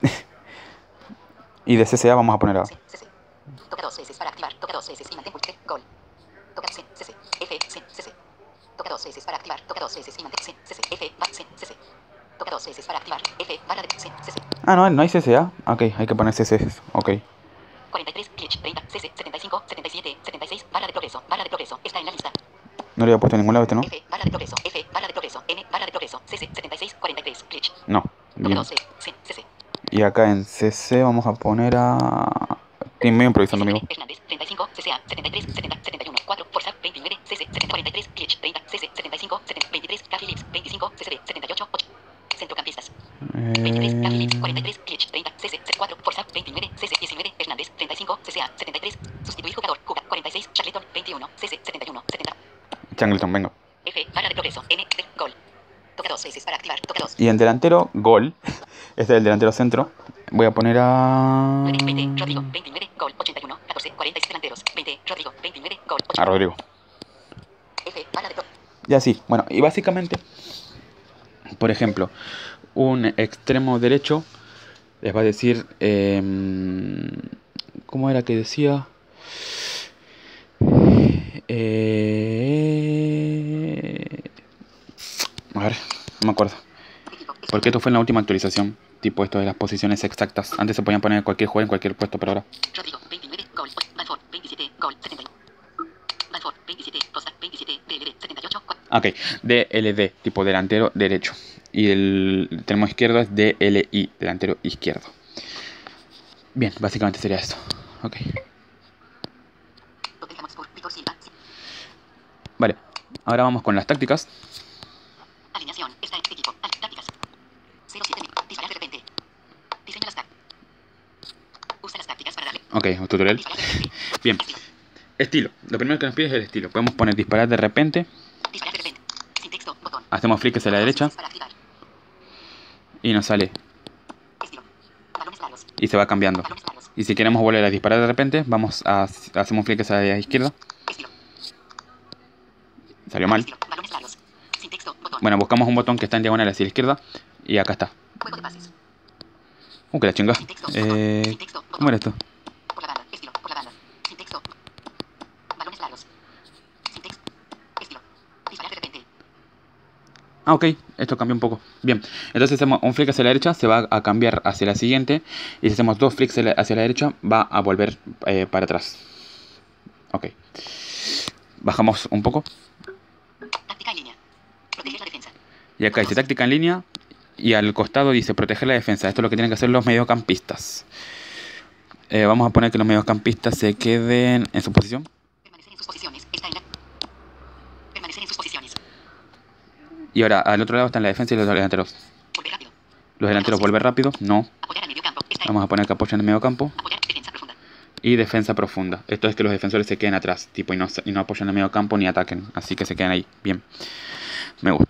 Y de CCA vamos a poner a... CC. Toca 2 veces para activar. Toca 2 veces y mantén pulse. Gol. Toca C, CC. F, C, CC. Toca 2 veces para activar. Toca 2 veces y mantén C, CC. F, C, CC. Toca 2 veces para activar. F, barra de C, CC. Ah, no hay CCA. Ok, hay que poner CC. Ok. 43, Glitch, 30, CC, 75, 77, 76, barra de progreso. Barra de progreso. Está en la lista. No le había puesto en ningún lado este, ¿no? F, barra de progreso. F, barra de progreso. N, barra de progreso. CC, 76, 43, Glitch. No. Toca Bien. 2 C, CC. Y acá en CC vamos a poner a... Estoy medio improvisando, amigo. Hernández, 35, CCA, 73, 70, 71, 4, Forza, 29, CC, 70, 43, Glitch, 30, CC, 75, 70, 23, K Philips, 25, CCD, 78, 8. Centrocampistas. 23, K Philips, 43, Glitch, 30, CC, 4, Forza, 29, CC, 19, Hernández, 35, CCA, 73, sustituir jugador, Juga, 46, Charleton, 21, CC, 71, 70. Changleton, venga. F, barra de progreso, N, D, gol. Toca 2 veces para activar, toca 2. Y en delantero, gol. Este es el delantero centro. Voy a poner a... 20, Rodrigo, 29, gol, 81, 14, 40 delanteros, 20, Rodrigo, 29, gol, 80. A Rodrigo. F, barra de Y así, bueno, y básicamente, por ejemplo, un extremo derecho les va a decir... ¿cómo era que decía? A ver, no me acuerdo. Porque esto fue en la última actualización. Tipo esto de las posiciones exactas. Antes se podían poner cualquier jugador en cualquier puesto, pero ahora... Rodrigo, 29, gol, Banford, 27, gol, 71. Banford, 27, Costa, 27, DLD, 78, 4. Ok, DLD, tipo delantero derecho. Y el extremo izquierdo es DLI, delantero izquierdo. Bien, básicamente sería esto. Ok. Tottenham Hotspur, Víctor Silva. Vale, ahora vamos con las tácticas. Alineación, está en equipo, tácticas. 07, disparar de repente. Diseña las tácticas. Usa las tácticas para darle. Ok, tutorial. Disparar de repente. Bien. Estilo. Lo primero que nos pide es el estilo. Podemos poner disparar de repente. Disparar de repente. Sin texto, botón. Hacemos flick hacia la derecha. Para activar. Y nos sale. Estilo. Balones largos. Y se va cambiando. Balones largos. Y si queremos volver a disparar de repente, hacemos flick hacia la izquierda. Estilo. Salió mal. Estilo. Balones largos. Sin texto, botón. Bueno, buscamos un botón que está en diagonal hacia la izquierda. Y acá está. Juego de pases. Que la chinga. Sin texto, botón. Sin texto, botón. ¿Cómo era esto? Por la banda. Estilo. Por la banda. Sin texto. Balones largos. Sin texto. Estilo. Disparar de repente. Ah, ok, esto cambió un poco. Bien, entonces hacemos un flick hacia la derecha, se va a cambiar hacia la siguiente. Y si hacemos dos flicks hacia la derecha, va a volver para atrás. Ok. Bajamos un poco. Táctica en línea. Proteger la defensa. Y acá dice táctica en línea. Y al costado dice proteger la defensa. Esto es lo que tienen que hacer los mediocampistas. Vamos a poner que los mediocampistas se queden en su posición. Permanecer en sus posiciones. Está en la... Permanecer en sus posiciones. Y ahora al otro lado están la defensa y los delanteros. Volver rápido. Los delanteros volver rápido. No. Apoyar al medio campo. Está en... Vamos a poner que apoyan en el medio campo. Apoyar defensa profunda. Y defensa profunda. Esto es que los defensores se queden atrás. Tipo y no apoyan en el medio campo ni ataquen. Así que se quedan ahí. Bien. Me gusta.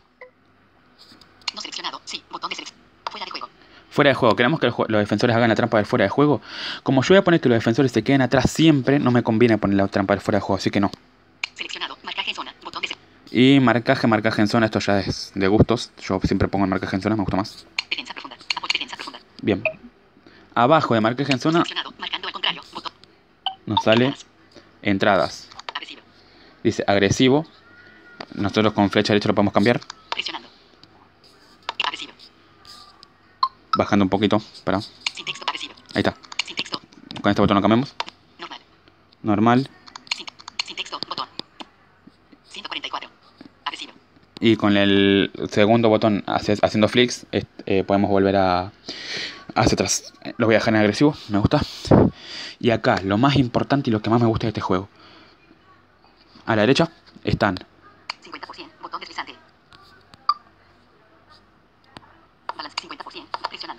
No seleccionado. Sí. Botón de selección. Fuera de juego. Fuera de juego. ¿Queremos que los defensores hagan la trampa del fuera de juego? Como yo voy a poner que los defensores se queden atrás siempre, no me conviene poner la trampa del fuera de juego. Así que no. Seleccionado. Marcaje en zona. Botón de Y marcaje en zona. Esto ya es de gustos. Yo siempre pongo el marcaje en zona. Me gusta más. defensa profunda. Apoyo defensa profunda. Bien. Abajo de marcaje en zona Seleccionado. Marcando al contrario. Botón. nos sale entradas. Agresivo. Dice agresivo. Nosotros con flecha derecha lo podemos cambiar. Presionando. Agresivo. Bajando un poquito. Para. Sin texto. Agresivo. Ahí está. Sin texto. Con este botón lo cambiamos. Normal. Normal. Sin texto. Botón. 144. Agresivo. Y con el segundo botón haciendo flicks podemos volver hacia atrás. Lo voy a dejar en agresivo, me gusta. Y acá, lo más importante y lo que más me gusta de este juego. A la derecha están 50%. Botón deslizante. Balance 50%. Presionando.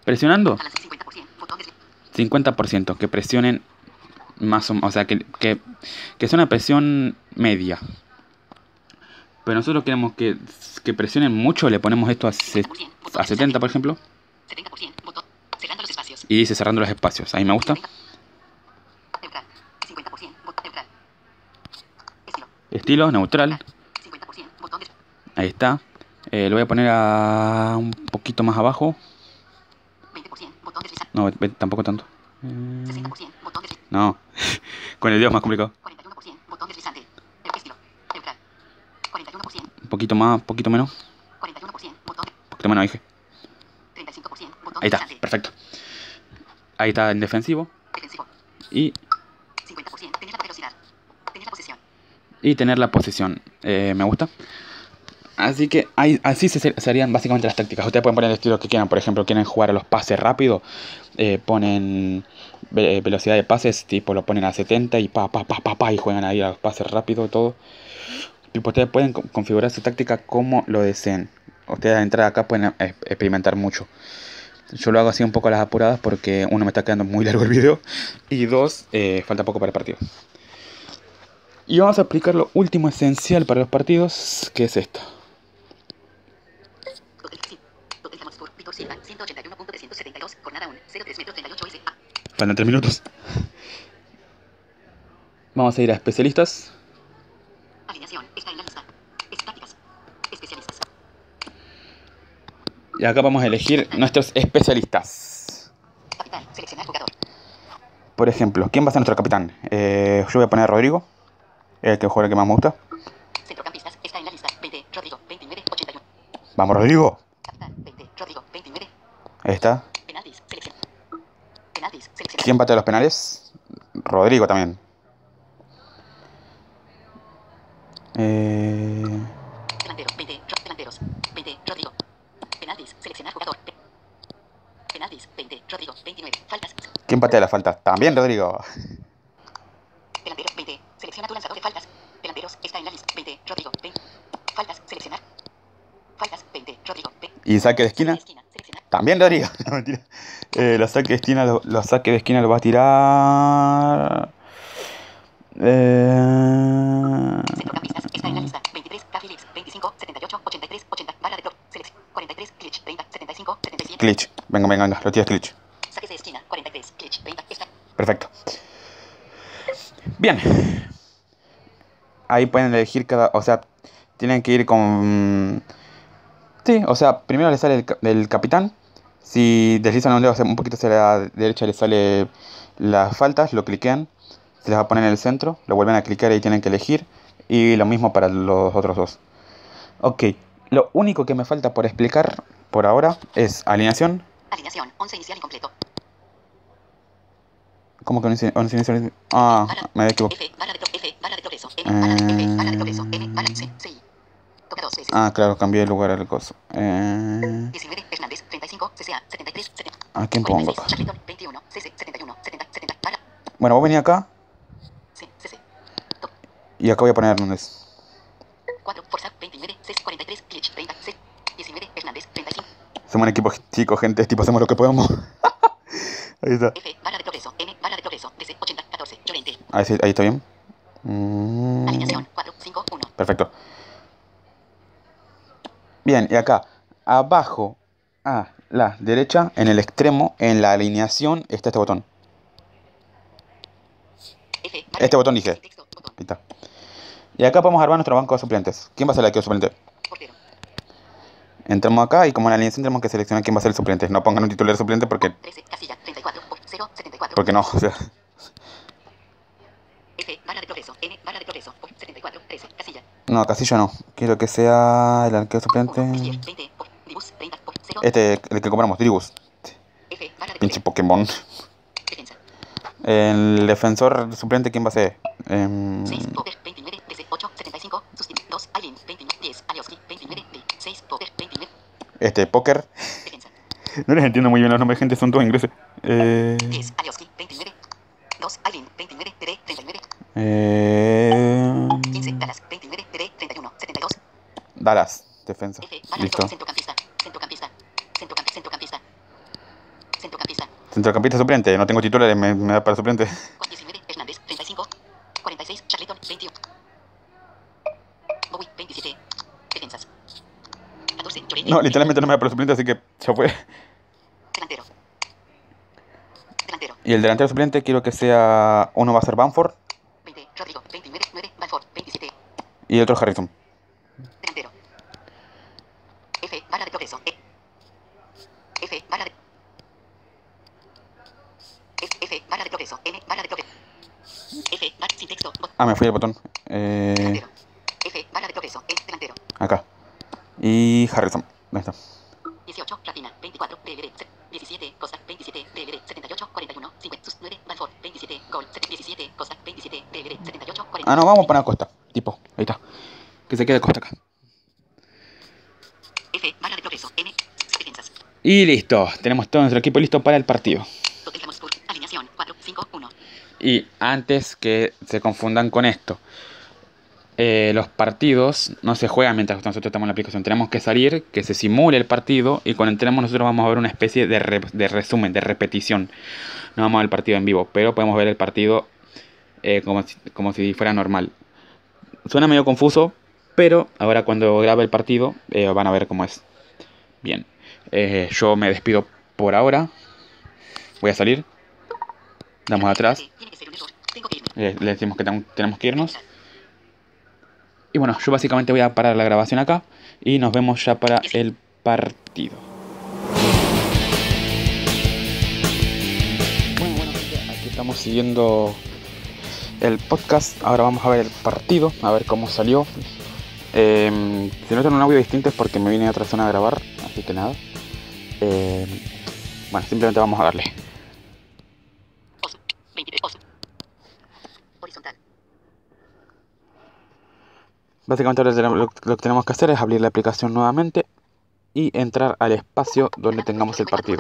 Presionando Balance 50%. Botón de 50%, que presionen más o sea, que sea una presión media. Pero nosotros queremos que presionen mucho, le ponemos esto a 70, por ejemplo. 70%. Botón. Cerrando los espacios. Y dice cerrando los espacios. Ahí me gusta. Neutral. 50%. Botón neutral. Estilo. Estilo, neutral. 50%. Botón de Ahí está. Lo voy a poner a un poquito más abajo. 20%. Botón deslizante. No, tampoco tanto. 60%. Botón deslizante. No, con el dedo es más complicado. 41%. Botón deslizante. Estilo. Neutral. 41%. Un poquito más, un poquito menos. 41%. Botón. Un poquito menos, dije. 35%. Botón Ahí está, deslizante. perfecto. Ahí está en defensivo. Defensivo. Y 50%. Tener la velocidad. Tener la posesión. tener la posesión. Me gusta. Así que así se harían básicamente las tácticas. Ustedes pueden poner el estilo que quieran. Por ejemplo, quieren jugar a los pases rápido. Ponen velocidad de pases. Tipo lo ponen a 70 y y juegan ahí a los pases rápido y todo. Tipo, ustedes pueden configurar su táctica como lo deseen. Ustedes al entrar acá pueden experimentar mucho. Yo lo hago así un poco a las apuradas porque uno, me está quedando muy largo el video. Y dos, falta poco para el partido. Y vamos a explicar lo último esencial para los partidos, que es esto. Hotel Ramos Tour, Víctor Silva, 181.372, jornada 1, 03 metros 38 SA. Faltan 3 minutos. Vamos a ir a especialistas. Alineación, está en la lista. Tácticas. Especialistas. Y acá vamos a elegir nuestros especialistas. Capitán, seleccionar jugador. Por ejemplo, ¿quién va a ser nuestro capitán? Yo voy a poner a Rodrigo, el jugador que más me gusta. Centrocampistas, está en la lista. 20, Rodrigo, 29, 81. ¡Vamos, Rodrigo! Capitán, 20, Rodrigo, 29. Ahí está. Penaltis, selección. Penaltis, selección. ¿Quién patea los penales? Rodrigo también. Delantero, 20, delanteros. 20, Rodrigo. Penaltis, seleccionar jugador. Penaltis, 20, Rodrigo, 29. Faltas. ¿Quién patea las faltas? También Rodrigo. Delantero, 20. Selecciona tu lanzador de faltas. Delanteros, está en la lista. 20, Rodrigo, 20. Faltas, seleccionar. Faltas, 20, Rodrigo, 20. ¿Y saque de esquina? Seleccionar. También Rodrigo. No, mentira. Los saques de esquina, los saques de esquina los va a tirar. Centrocampistas, está en la lista. 23, K. Phillips, 25, 78, 83, 80. Barra de bloque. Selección. 43, Glitch, 30, 75, 77. Glitch. Venga, lo tiras Glitch. Saques de esquina. 43, Glitch, 30. Está. Perfecto. Bien. Ahí pueden elegir o sea, tienen que ir con... Sí, o sea, primero le sale el capitán. Si deslizan un dedo un poquito hacia la derecha, le sale las faltas, lo cliquean. Se les va a poner en el centro, lo vuelven a clicar y tienen que elegir. Y lo mismo para los otros dos. Ok, lo único que me falta por explicar por ahora es alineación. Alineación, 11 inicial incompleto. ¿Cómo que 11 inicial? Ah, me equivoqué. F, barra de progreso. M, barra de F, barra de progreso. M, barra C, CI. Toca dos veces. Ah, claro, cambié el lugar al coso. 19, Hernández, 35, CCA, 73, 70. ¿A quién pongo 46, acá? Shackleton, 21, CC, 71, 70, 70, barra, Bueno, vos venís acá C, CC. y acá voy a poner Hernández. 4, Forza, 29, C, 43, Glitch, 30, C, 19, Hernández, 35. Somos un equipo chico, gente, tipo, hacemos lo que podemos. Ahí está. F, barra de progreso. M, barra de progreso. DC, 80, 14, Llorente. Ahí está bien. Alineación, 4, 5, 1. Perfecto. Bien, y acá, abajo a la derecha, en el extremo, en la alineación, está este botón. F, Este botón dije. texto, botón, Ahí está. Y acá podemos armar nuestro banco de suplentes. ¿Quién va a ser el arquero suplente? portero. Entramos acá y como en la alineación tenemos que seleccionar quién va a ser el suplente. No pongan un titular suplente porque 13, casilla, 34, 0, 74. no, o sea. F, barra de progreso. N, barra de progreso. 74, 13, casilla. No, Casilla no. Quiero que sea el arquero 1, suplente. 20, Dibus, 30, 0. El que compramos, Tribus. F, barra de Pinche progreso. Pokémon. Defensa. El defensor suplente, ¿quién va a ser? 6, Poker, 29, DC, 8, 75, Sustin, 2, Aileen, 29, 10, Alioski, 29, D, 6, Poker, 29, Poker. defensa. No les entiendo muy bien los nombres, gente, son todos ingleses. 10, Alioski, 29, 2, Aileen, 29, DD, 39, 15, Dallas, 29, DD, 31, 72, Dallas, defensa. F, barra de Listo. centrocampista, centrocampista, centrocampista. Centrocampista suplente, no tengo titulares, me da para suplente. 19, Hernández, 35. 46, Shackleton, 21. Bowie, 27. Defensas. 14, Llorente. No, literalmente no me da para suplente, así que ya fue. Delantero. Delantero. Y el delantero suplente quiero que sea... Uno va a ser Bamford 20, Rodrigo, 29, 9, Banford, 27. y el otro Harrison. Delantero. F, barra de progreso. F, barra de... F, barra de progreso. N, barra de progreso. F, barra, sin texto. Ah, me fui al botón. Delantero. F, barra de progreso. Delantero. Acá. Y Harrison. ¿Dónde está? 18, Ratina, 24, BLD, 17, Costa, 27, BLD, 78, 41, 50, sus 9, Banford, 27, Gol, 17, Costa, 27, BLD, 78, 41. Ah, no, vamos a poner a Costa. Tipo, ahí está. Que se quede Costa acá. F, barra de progreso. N, defensas. Y listo. Tenemos todo nuestro equipo listo para el partido. Tottenham Hotspur, alineación 4, 5, 1. Y antes que se confundan con esto, los partidos no se juegan mientras nosotros estamos en la aplicación. Tenemos que salir, que se simule el partido y cuando entremos nosotros vamos a ver una especie de resumen, de repetición. No vamos a ver el partido en vivo, pero podemos ver el partido como si fuera normal. Suena medio confuso, pero ahora cuando grabe el partido van a ver cómo es. Bien, yo me despido por ahora. Voy a salir. Damos atrás. Tiene que ser un error. Tengo que irme. Le decimos que tenemos que irnos. Y bueno, yo básicamente voy a parar la grabación acá y nos vemos ya para el partido. Bueno, gente, aquí estamos siguiendo el podcast. Ahora vamos a ver el partido, a ver cómo salió. Si notan un audio distinto es porque me vine a otra zona a grabar, así que nada. Bueno, simplemente vamos a darle. Osu, 23, Osu. Horizontal. Básicamente ahora lo que tenemos que hacer es abrir la aplicación nuevamente y entrar al espacio donde tengamos el partido.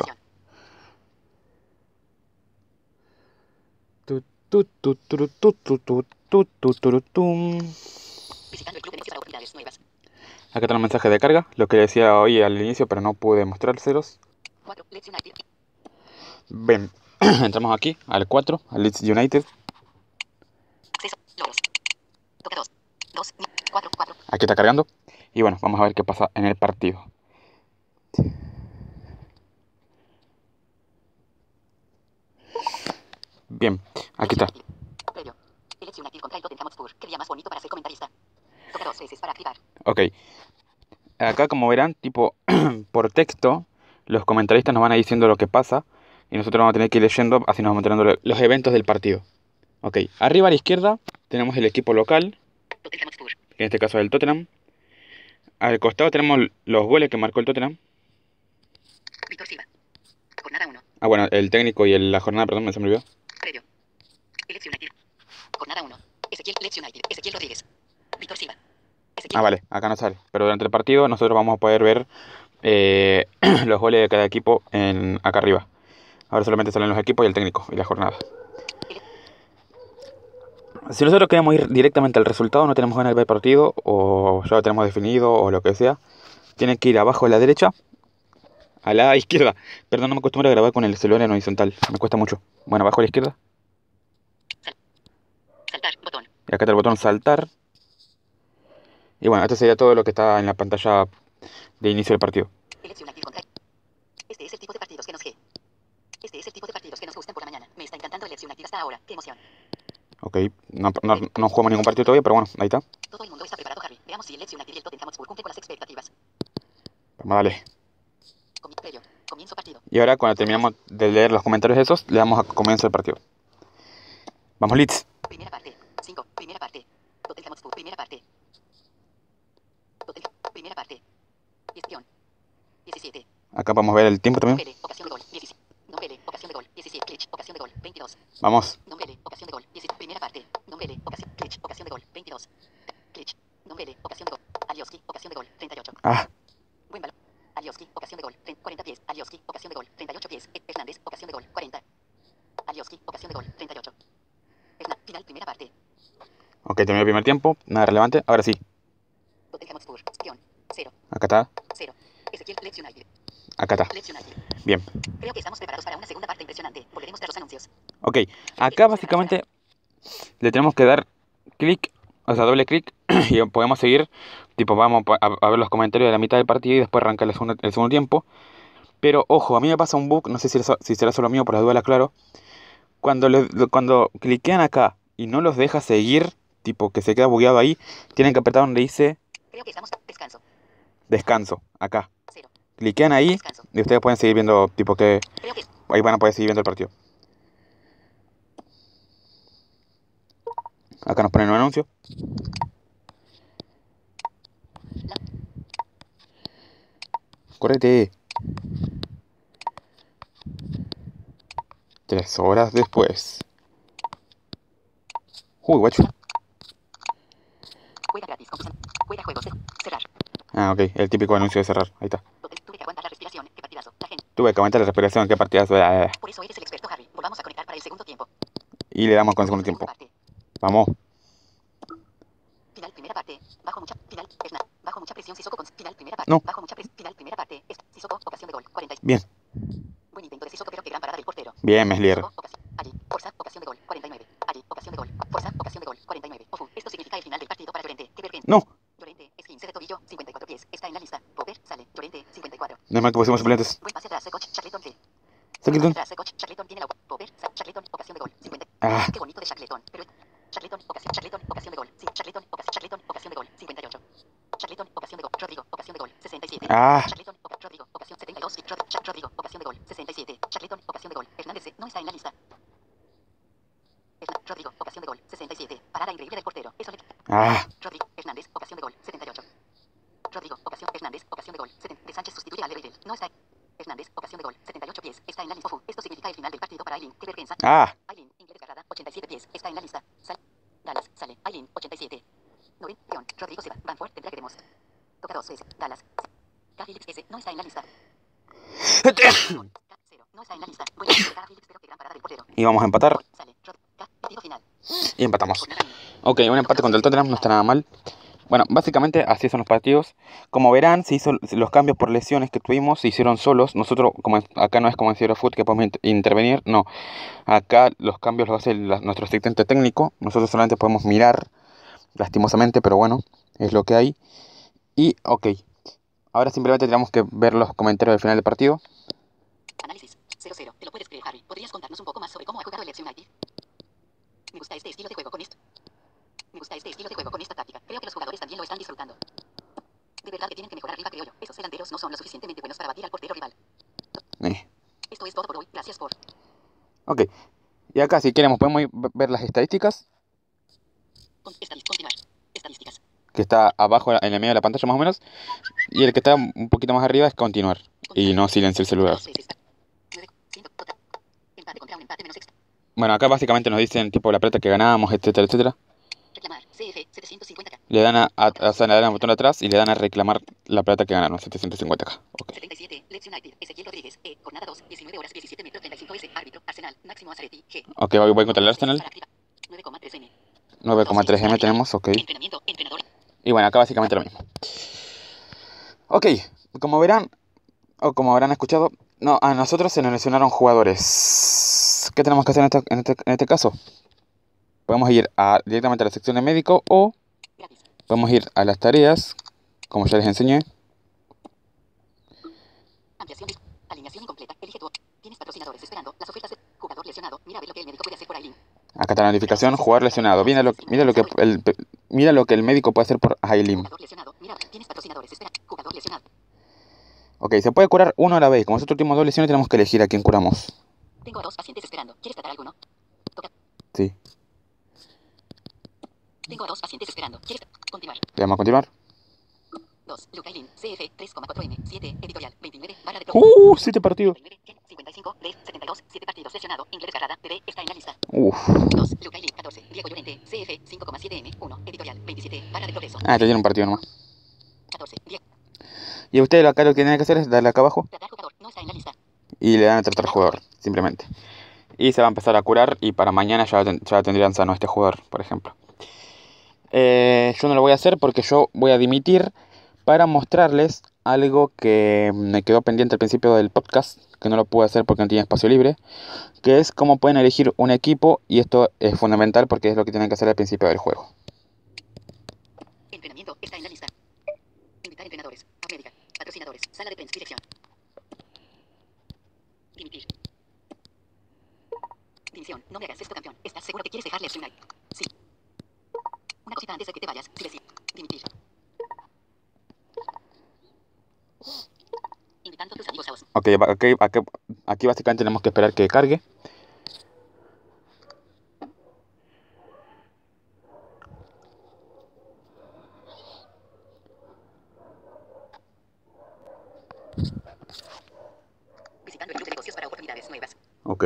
Visitando el club de negocios para oportunidades nuevas. Acá está el mensaje de carga, lo que decía hoy al inicio, pero no pude mostrárselos. 4, Leeds United. Ven, entramos aquí, al 4, al Leeds United. Acceso, logros. Toca 2, 2, 4, 4. Aquí está cargando. Y bueno, vamos a ver qué pasa en el partido. Bien, aquí está. Previo. Leeds United contra el Tottenham Hotspur. ¿Qué día más bonito para ser comentarista? Toca 2 veces para activar. Ok. Acá como verán, tipo por texto, los comentaristas nos van a ir diciendo lo que pasa. Y nosotros vamos a tener que ir leyendo, así nos vamos enterando los eventos del partido. Ok, arriba a la izquierda tenemos el equipo local, Tottenham Hotspur. que en este caso es el Tottenham. Al costado tenemos los goles que marcó el Tottenham. Víctor Silva. Jornada 1. Ah, bueno, el técnico y la jornada, perdón, se me olvidó. Previo. Leeds United. Jornada 1. Ezequiel Leeds United. Ezequiel Rodríguez. Víctor Silva. Ezequiel. Ah, vale, acá no sale. Pero durante el partido nosotros vamos a poder ver los goles de cada equipo acá arriba. Ahora solamente salen los equipos y el técnico y la jornada. Si nosotros queremos ir directamente al resultado, no tenemos ganas de ver el partido, o ya lo tenemos definido, o lo que sea, tienen que ir abajo a la derecha, a la izquierda. Perdón, no me acostumbro a grabar con el celular en horizontal, me cuesta mucho. Bueno, abajo a la izquierda, Saltar. Botón. y acá está el botón saltar. Y bueno, esto sería todo lo que está en la pantalla de inicio del partido. Leeds United contra. Este es el tipo de partidos que nos G. Este es el tipo de partidos que nos gustan por la mañana. Me está encantando el Leeds United hasta ahora. ¡Qué emoción! Ok, no jugamos ningún partido todavía, pero bueno, ahí está. Todo el mundo está preparado, Harry. Veamos si el Leeds United y el Tottenham Hotspur cumplen con las expectativas. Vamos a darle. Previo. Comienzo partido. Y ahora cuando terminamos de leer los comentarios esos, le damos a comienzo del partido. Vamos Leeds. Primera parte. 5. Primera parte. Tottenham Hotspur. Primera parte. Tottenham. Primera parte. Gestión. 17. Acá vamos a ver el tiempo también. Nombele. Ocasión de gol. 17. Nombele. Ocasión de gol. 17. Glitch. Ocasión de gol. 22. Vamos. Nombele. Ocasión de gol. 17. Primera parte. Nombele. Ocasión. Glitch. Ocasión de gol. 22. Glitch. Nombele. Ocasión de gol. Alioski. Ocasión de gol. 38. Ah, Buen balón. Alioski. Ocasión de gol. 40 pies. Alioski. Ocasión de gol. 38 pies. Hernández. Ocasión de gol. 40. Alioski. Ocasión de gol. 38. Final. Primera parte. ok, terminó el primer tiempo, nada relevante. Ahora sí, Tottenham Hotspur. Guión. 0. acá está. 0. Ezequiel Leeds United. Acá está. Lección aquí. Bien. Creo que estamos preparados para una segunda parte impresionante. Volveremos tras los anuncios. Ok. Acá básicamente le tenemos que dar clic, o sea, doble clic, y podemos seguir. Tipo, vamos a ver los comentarios de la mitad del partido y después arrancar el segundo tiempo. Pero ojo, a mí me pasa un bug, no sé si será solo mío, por la duda la aclaro. Cuando cliquean acá y no los deja seguir, tipo que se queda bugueado ahí, tienen que apretar donde dice Creo que estamos. Descanso. descanso, acá. 0. Cliquean ahí Descanso. y ustedes pueden seguir viendo, tipo que Creo que. ahí van a poder seguir viendo el partido. Acá nos ponen un anuncio. Correte. 3 horas después. Uy, guacho. Juega gratis. Juega juegos. Cerrar. Ah, ok, el típico anuncio de cerrar. Ahí está. Tuve que aguantar la respiración. Qué partidazo. La gente. Tuve que aumentar la respiración, qué partidazo. Por eso eres el experto, Harry. Volvamos a conectar para el segundo tiempo. Y le damos con el segundo tiempo. Vamos. Final primera parte. Bajo mucha. Final. Bajo mucha presión. Sissoko con. Final primera parte. No. Bajo mucha presión. Final primera parte. Sissoko. Ocasión de gol. 40. Bien. Buen intento de Sissoko, pero qué gran parada del portero. Bien, Meslier. Allí. Forza. Ocasión de gol. 49. Allí. Ocasión de gol. Forza. Ocasión de gol. 49. Ofu. Esto significa el final del partido para Llorente. Qué vergüenza. No. Llorente. Esguince de tobillo. 54 pies. Está en la lista. Popper. Sale. Llorente. 54. No es mal que pusimos suplentes. Buen pase tras coach. Shackleton. Sí. Shackleton. Shackleton tiene la Popper. Shackleton. Ocasión de gol. 50. Ah. Qué bonito de Shackleton. Pero Shackleton. Ocasión de gol. Sí. Shackleton. Ocasión de gol. 58. Shackleton. Ocasión de gol. Rodrigo. Ocasión de gol. 67. Ah. Shackleton. Rodrigo. Ocasión 72. Rodrigo. Ocasión de gol. 67. Shackleton. Ocasión de gol. Hernández no está en la lista. Rodrigo. Ocasión de gol. 67. Parada increíble del portero. Eso le. Ah. Rodrigo. Hernández. Ocasión de gol. 78. Rodrigo. Ocasión. Hernández. Ocasión de gol. De Sánchez sustituye a Leveridel. No está. Hernández. Ocasión de gol. 78 pies. Está en la lista. Esto significa el final del partido para Aileen. Qué vergüenza. Ah. Aileen. Inglés Garrada. 87 pies. Está en la lista. Dallas. Sale. Aileen. 87. Rodrigo se va. Banford. Tendrá que demos. Toca 2 veces. Dallas. Phillips S. No está en la lista. 0. No está en la lista. Bueno, Phillips, pero qué gran parada del portero. Y vamos a empatar. Sale. Pedido final. Y empatamos. Ok, un empate contra el Tottenham no está nada mal. Bueno, básicamente así son los partidos. Como verán, se hizo los cambios por lesiones que tuvimos, se hicieron solos. Nosotros, como acá no es como en Sierra Foot que podemos intervenir, no. Acá los cambios los hace nuestro asistente técnico. Nosotros solamente podemos mirar, lastimosamente, pero bueno, es lo que hay. Y, ok. Ahora simplemente tenemos que ver los comentarios del final del partido. Análisis 0-0. ¿Te lo puedes creer, Harry? ¿Podrías contarnos un poco más sobre cómo ha jugado el Leeds United? Me gusta este estilo de juego con esto. Me gusta este estilo de juego con esta táctica. Creo que los jugadores también lo están disfrutando. De verdad que tienen que mejorar arriba, creo yo. Esos delanteros no son lo suficientemente buenos para batir al portero rival. Esto es todo por hoy. Gracias por... Ok. Y acá, si queremos, podemos ver las estadísticas. Continuar. Estadísticas. Que está abajo en el medio de la pantalla más o menos. Y el que está un poquito más arriba es continuar. Y no silenciar el celular. Bueno, acá básicamente nos dicen tipo la plata que ganamos, etcétera, etcétera. Reclamar. CF 750K. Le dan o sea, le dan al botón de atrás y le dan a reclamar la plata que ganaron, 750k. Okay. 77. Leeds United. Ezequiel Rodríguez. Jornada 2. 19 horas 17 metros 35 S. Árbitro. Arsenal. Máximo Azaretti. G. Ok, voy contra el Arsenal. 9,3 M. 9,3 M tenemos, ok. Entrenamiento. Entrenador. Y bueno, acá básicamente lo mismo. Ok, como verán, o como habrán escuchado, no, a nosotros se nos lesionaron jugadores. ¿Qué tenemos que hacer en este caso? Podemos ir directamente a la sección de médico o podemos ir a las tareas, como ya les enseñé. Ampliación. Alineación incompleta. Elige tu. Tienes patrocinadores esperando. Las ofertas de jugador lesionado. Mira a ver lo que el médico puede hacer por Aileen. Acá está la notificación, jugador lesionado. Mira lo que el médico puede hacer por Aileen. Jugador lesionado. Mira, tienes patrocinadores espera. Jugador lesionado. Ok, se puede curar uno a la vez. Como nosotros tuvimos 2 lesiones, tenemos que elegir a quién curamos. Tengo a 2 pacientes esperando. ¿Quieres tratar alguno? Toca. Sí. Tengo a 2 pacientes esperando. ¿Quieres continuar? Le vamos a continuar. 2. Lucailin. CF 3,4 M. 7. Editorial. 29. Barra de 7 partidos. 55. D. 72. 7 partidos. Lesionado. Inglés Garrada. BB. Está en la lista. 2. Lucailin. 14. Diego Llorente. CF 5,7 M. 1. Editorial. 27. Barra de progreso. Te dieron un partido nomás. 14. Diego. Y usted acá lo que tiene que hacer es darle acá abajo. Tratar jugador. No está en la lista. Y le dan a tratar jugador. Simplemente. Y se va a empezar a curar. Y para mañana ya tendrían sano este jugador, por ejemplo. Yo no lo voy a hacer porque yo voy a dimitir para mostrarles algo que me quedó pendiente al principio del podcast, que no lo pude hacer porque no tenía espacio libre, que es cómo pueden elegir un equipo, y esto es fundamental porque es lo que tienen que hacer al principio del juego. Entrenamiento está en la lista. Invitar entrenadores. América. Patrocinadores. Sala de prensa. Dirección. Dimitir. Dimisión. No me hagas esto, campeón. ¿Estás seguro que quieres dejarle el United? Sí. Una cosita antes de que te vayas. Sí, decir. Dimitir. Invitando a tus amigos a vos. Aquí básicamente tenemos que esperar que cargue. Visitando el club de negocios para oportunidades nuevas. Ok.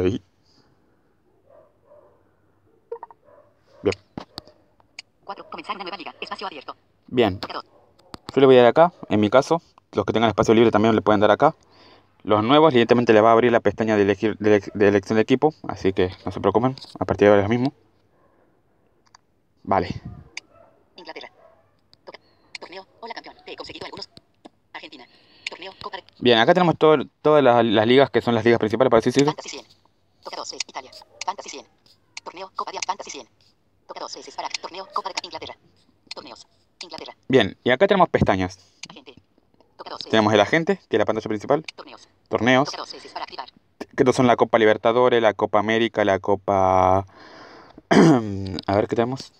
Bien. 4. Comenzar una nueva liga. Espacio abierto. Bien. Toca 2. Yo le voy a dar acá, en mi caso. Los que tengan espacio libre también le pueden dar acá. Los nuevos, evidentemente, le va a abrir la pestaña de elección de equipo. Así que no se preocupen. A partir de ahora es lo mismo. Vale. Inglaterra. Toca. Torneo. Hola, campeón. Te he conseguido algunos. Argentina. Torneo. Copa. Bien, acá tenemos todas las ligas que son las ligas principales, para así decirlo. Fantasy 100. Toca 2. Italia. Fantasy 100. Torneo. Copa de Fantasy 100. Toca 2 veces para torneo. Copa de Inglaterra. Torneos. Inglaterra. Bien, y acá tenemos pestañas. Agente. Toca 2 veces. Tenemos el agente, que es la pantalla principal. Torneos. Torneos, Toca 2 veces para activar. que estos son la Copa Libertadores, la Copa América, la Copa... A ver, ¿qué tenemos?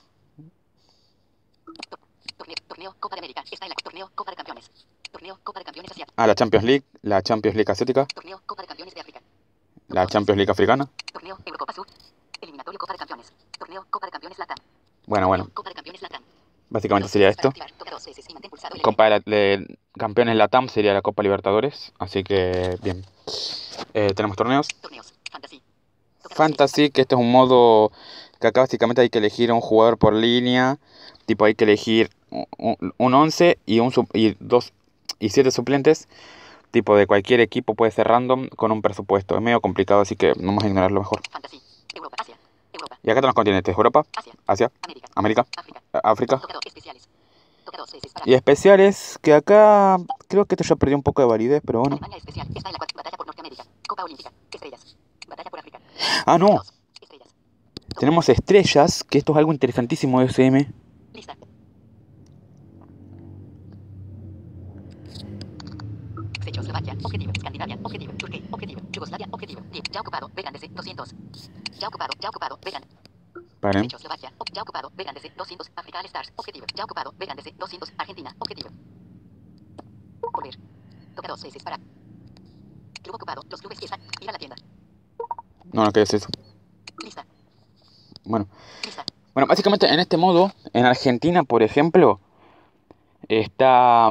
Torneo Copa de América. Está en la torneo Copa de Campeones. Torneo Copa de Campeones Asiática. Ah, la Champions League asiática, Torneo Copa de Campeones de África. la Champions League africana. Torneo Eurocopa Sur. Eliminatorio Copa de Campeones. Torneo Copa de Campeones Latam. Bueno, Copa de Campeones Latam. básicamente sería esto. Toca 2 veces y mantén pulsado el Copa de Campeones Latam sería la Copa Libertadores, así que bien. Tenemos torneos. Torneos. Fantasy. Toca 2 Fantasy, que este es un modo que acá básicamente hay que elegir a un jugador por línea. Tipo, hay que elegir un 11 y 7 suplentes. Tipo, de cualquier equipo, puede ser random, con un presupuesto. Es medio complicado, así que vamos a ignorarlo mejor. Fantasy. Europa. Asia. Europa. Y acá tenemos continentes: Europa, Asia. Asia, América. América, África. África. Toca 2 especiales. Toca 2 veces para Y especiales, que acá creo que esto ya perdió un poco de validez, pero bueno. Alemania especial. Está en la batalla por Norteamérica. Copa Olímpica. Estrellas. Batalla por África. Ah, no. 2. Estrellas. Tenemos estrellas, que esto es algo interesantísimo de SM. Lista. Checoslovaquia, objetivo. Escandinavia, objetivo. Turquía, objetivo. Yugoslavia, objetivo. Ya ocupado, Verandese, 200. Ya ocupado, Verán. Paren. Checoslovaquia, ya ocupado, Verandese, 200. África All Stars, objetivo. Ya ocupado, Verandese, 200. Argentina, objetivo. Volver. Toca 2 veces para. Club ocupado, los clubes que están. Ir a la tienda. No, ¿qué es eso? Lista. Bueno. Lista. Bueno, básicamente en este modo, en Argentina, por ejemplo, está,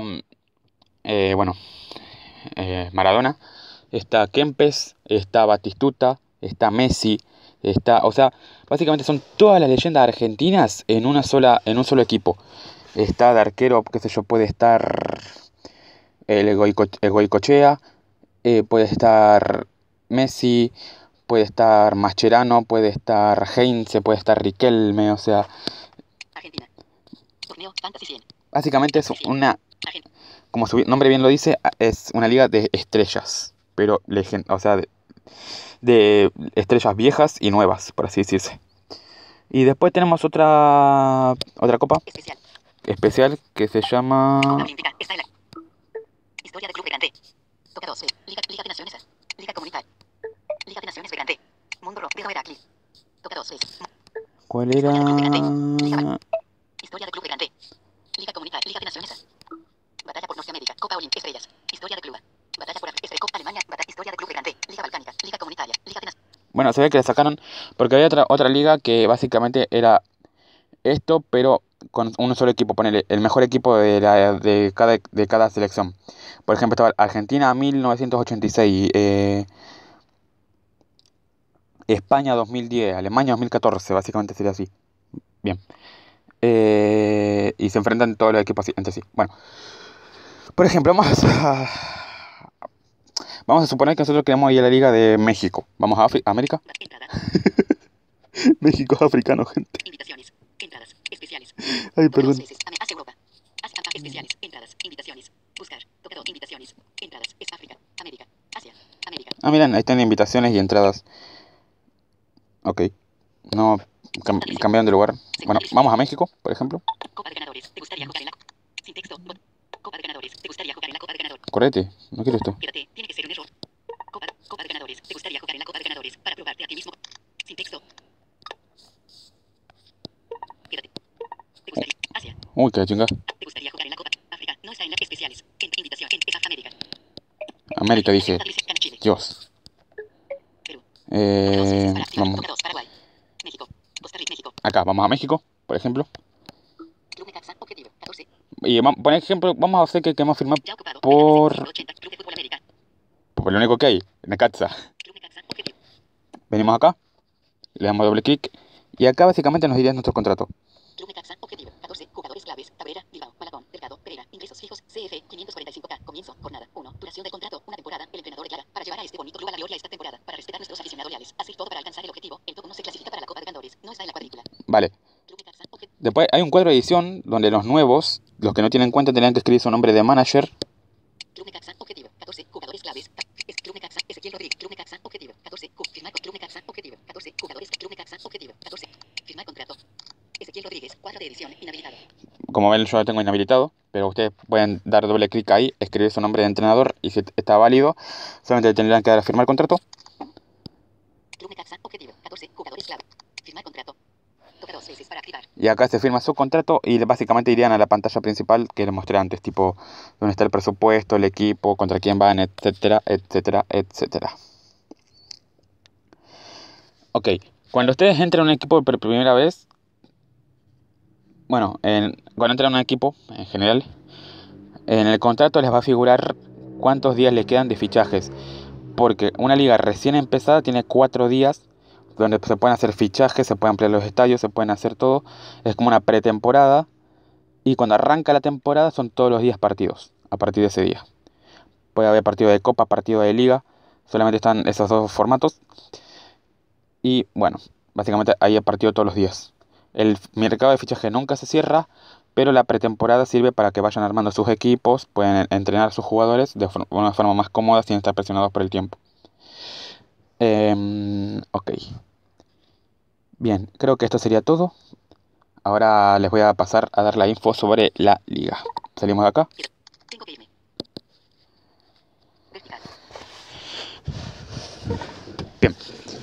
Maradona, está Kempes, está Batistuta, está Messi, o sea, básicamente son todas las leyendas argentinas en un solo equipo. Está de arquero, qué sé yo, puede estar el Goicochea, puede estar Messi, puede estar Mascherano, puede estar Heinze, puede estar Riquelme, o sea, Argentina. Torneo Fantasy 100. básicamente es como su nombre bien lo dice, es una liga de estrellas, pero o sea, de estrellas viejas y nuevas, por así decirse. Y después tenemos otra copa especial que se llama... Copa Olímpica. Está en la historia del club Verandé. Toca 12. Liga de Naciones. Liga Comunitaria. Liga de Naciones Verandé. Mundo Rock. Pedro Heracli. Toca 12. ¿Cuál era? Historia del club Verandé. Liga Comunitaria. Liga de Naciones. Batalla por Norteamérica. Copa Olímpica. Estrellas. Historia del club. Batalla por Copa Alemania. Historia del club Verandé. Liga Balcánica. Liga Comunitaria. Liga de Naciones. Bueno, se ve que le sacaron porque había otra liga que básicamente era esto, pero con un solo equipo. Ponele el mejor equipo de cada selección. Por ejemplo, estaba Argentina 1986, España 2010, Alemania 2014, básicamente sería así. Bien. Y se enfrentan todos los equipos entre sí. Bueno, por ejemplo, vamos a suponer que nosotros queremos ir a la Liga de México. Vamos a América. México es africano, gente. Invitaciones. Entradas. Especiales. Ay, perdón. Hacia Europa. Especiales. Entradas. Invitaciones. Buscar. Jugador, invitaciones. Entradas. Es África. América. Asia. América. Ah, miren, ahí están invitaciones y entradas. Ok. No, cambiaron de lugar. Bueno, vamos a México, por ejemplo. Copa de ganadores. ¿Te gustaría jugar en la sin texto? Copa de ganadores. ¿Te gustaría jugar en la Copa de ganadores? Correte, no quiero esto. Quédate. Tiene que ser un error. Copa de ganadores. ¿Te gustaría jugar en la Copa de ganadores para probarte a ti mismo? Sin texto. Quédate. ¿Te gustaría? Asia. Uy, qué chinga. ¿Te gustaría jugar en la Copa? África. No está en las especiales. En invitación. En es América. América dije. Chile. Dios. Perú. Vamos. Paraguay. México. Costa Rica. México. Acá, vamos a México, por ejemplo. Club Necaxa. Objetivo. 14. Y por ejemplo, vamos a hacer que queremos firmar Ya ocupado. por 80. Club de Fútbol América. lo único que hay, Necaxa. Club Necaxa. Objetivo. Venimos acá, le damos doble clic y acá básicamente nos diría nuestro contrato. Club Necaxa. Objetivo. 14. Jugadores claves. Cabrera. Bilbao. Malagón. Delgado. Pereira. Ingresos fijos. CF. 545K. Comienzo. Jornada 1. Duración del contrato. Una temporada. El entrenador declara. Para llevar a este bonito club a la gloria esta temporada. Para respetar a nuestros aficionados leales. Hacer todo para alcanzar el objetivo. El top no se clasifica para la Copa de Ganadores. No está en la cuadrícula. Vale. Club Necaxa. Objetivo. Después hay un cuadro de edición donde los nuevos, los que no tienen cuenta, tendrían que escribir su nombre de manager. Club Necaxa. Objetivo. 14. Jugadores claves. Club Necaxa. Ezequiel Rodríguez. Club Necaxa. Objetivo. 14. Firmar con Club Necaxa. Objetivo. 14. Jugadores. Club Necaxa. Objetivo. 14. Firmar contrato. Ezequiel Rodríguez. Cuadro de edición. Inhabilitado. Como ven, yo lo tengo inhabilitado, pero ustedes pueden dar doble clic ahí, escribir su nombre de entrenador y si está válido, solamente tendrán que dar a firmar contrato. Club Necaxa. Objetivo. 14. Jugadores clave. Firmar contrato. Toca 2 veces para activar. Y acá se firma su contrato y básicamente irían a la pantalla principal que les mostré antes, tipo donde está el presupuesto, el equipo, contra quién van, etcétera, etcétera, etcétera. Ok, cuando ustedes entran a un equipo por primera vez, bueno, cuando entran a un equipo en general, en el contrato les va a figurar cuántos días le quedan de fichajes, porque una liga recién empezada tiene 4 días donde se pueden hacer fichajes, se pueden ampliar los estadios, se pueden hacer todo. Es como una pretemporada. Y cuando arranca la temporada son todos los días partidos, a partir de ese día. Puede haber partido de Copa, partido de Liga. Solamente están esos dos formatos. Y bueno, básicamente ahí hay partido todos los días. El mercado de fichaje nunca se cierra, pero la pretemporada sirve para que vayan armando sus equipos, pueden entrenar a sus jugadores de una forma más cómoda sin estar presionados por el tiempo. Ok. Bien, creo que esto sería todo. Ahora les voy a pasar a dar la info sobre la liga. Salimos de acá. Tengo que irme. Vertical. Bien.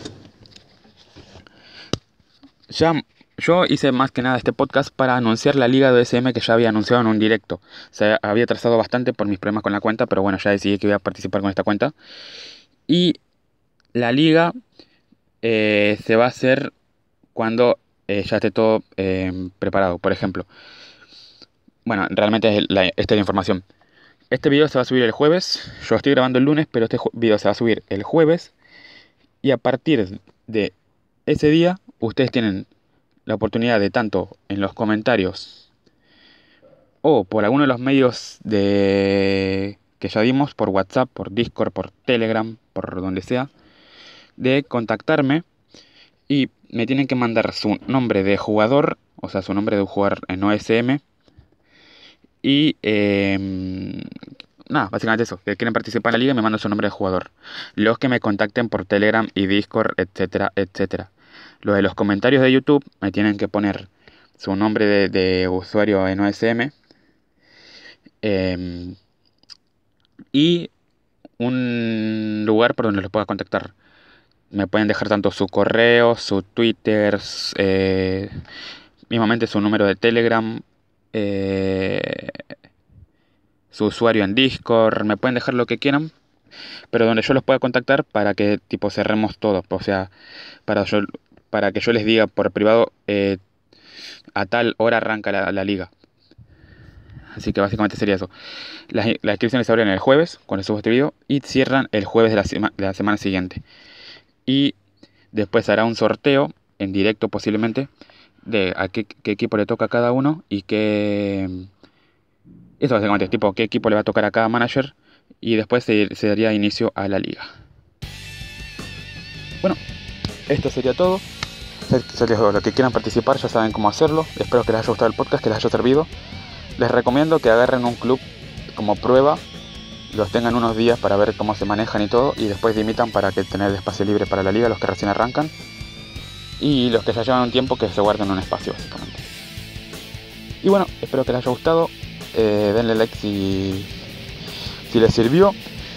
Yo hice más que nada este podcast para anunciar la liga de SM que ya había anunciado en un directo. Se había atrasado bastante por mis problemas con la cuenta, pero bueno, ya decidí que iba a participar con esta cuenta. Y la liga se va a hacer cuando ya esté todo preparado. Por ejemplo, bueno, realmente esta es la información. Este video se va a subir el jueves. Yo estoy grabando el lunes, pero este video se va a subir el jueves. Y a partir de ese día, ustedes tienen la oportunidad de, tanto en los comentarios o por alguno de los medios que ya dimos, por WhatsApp, por Discord, por Telegram, por donde sea, de contactarme y me tienen que mandar su nombre de jugador, o sea, su nombre de jugador en OSM y nada, básicamente eso, que quieren participar en la liga me mandan su nombre de jugador. Los que me contacten por Telegram y Discord, etcétera, etcétera. Los de los comentarios de YouTube me tienen que poner su nombre de usuario en OSM y un lugar por donde los pueda contactar. Me pueden dejar tanto su correo, su Twitter, mismamente su número de Telegram, su usuario en Discord. Me pueden dejar lo que quieran, pero donde yo los pueda contactar para que tipo cerremos todo. O sea, para que yo les diga por privado a tal hora arranca la liga. Así que básicamente sería eso. Las inscripciones se abren el jueves cuando subo este video y cierran el jueves de la semana siguiente. Y después hará un sorteo en directo posiblemente de a qué equipo le toca a cada uno y eso básicamente, tipo qué equipo le va a tocar a cada manager y después se daría inicio a la liga. Bueno, esto sería todo. Los que quieran participar ya saben cómo hacerlo. Espero que les haya gustado el podcast, que les haya servido. Les recomiendo que agarren un club como prueba los tengan unos días para ver cómo se manejan y todo, y después dimitan para que tener espacio libre para la liga, los que recién arrancan, y los que ya llevan un tiempo que se guarden un espacio básicamente. Y bueno, espero que les haya gustado, denle like si les sirvió,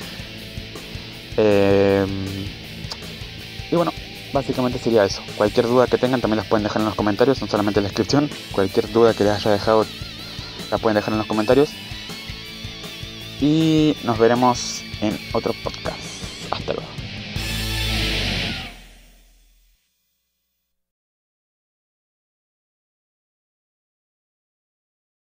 y bueno, básicamente sería eso. Cualquier duda que tengan también las pueden dejar en los comentarios, no solamente en la descripción. Cualquier duda que les haya dejado la pueden dejar en los comentarios. Y nos veremos en otro podcast. Hasta luego.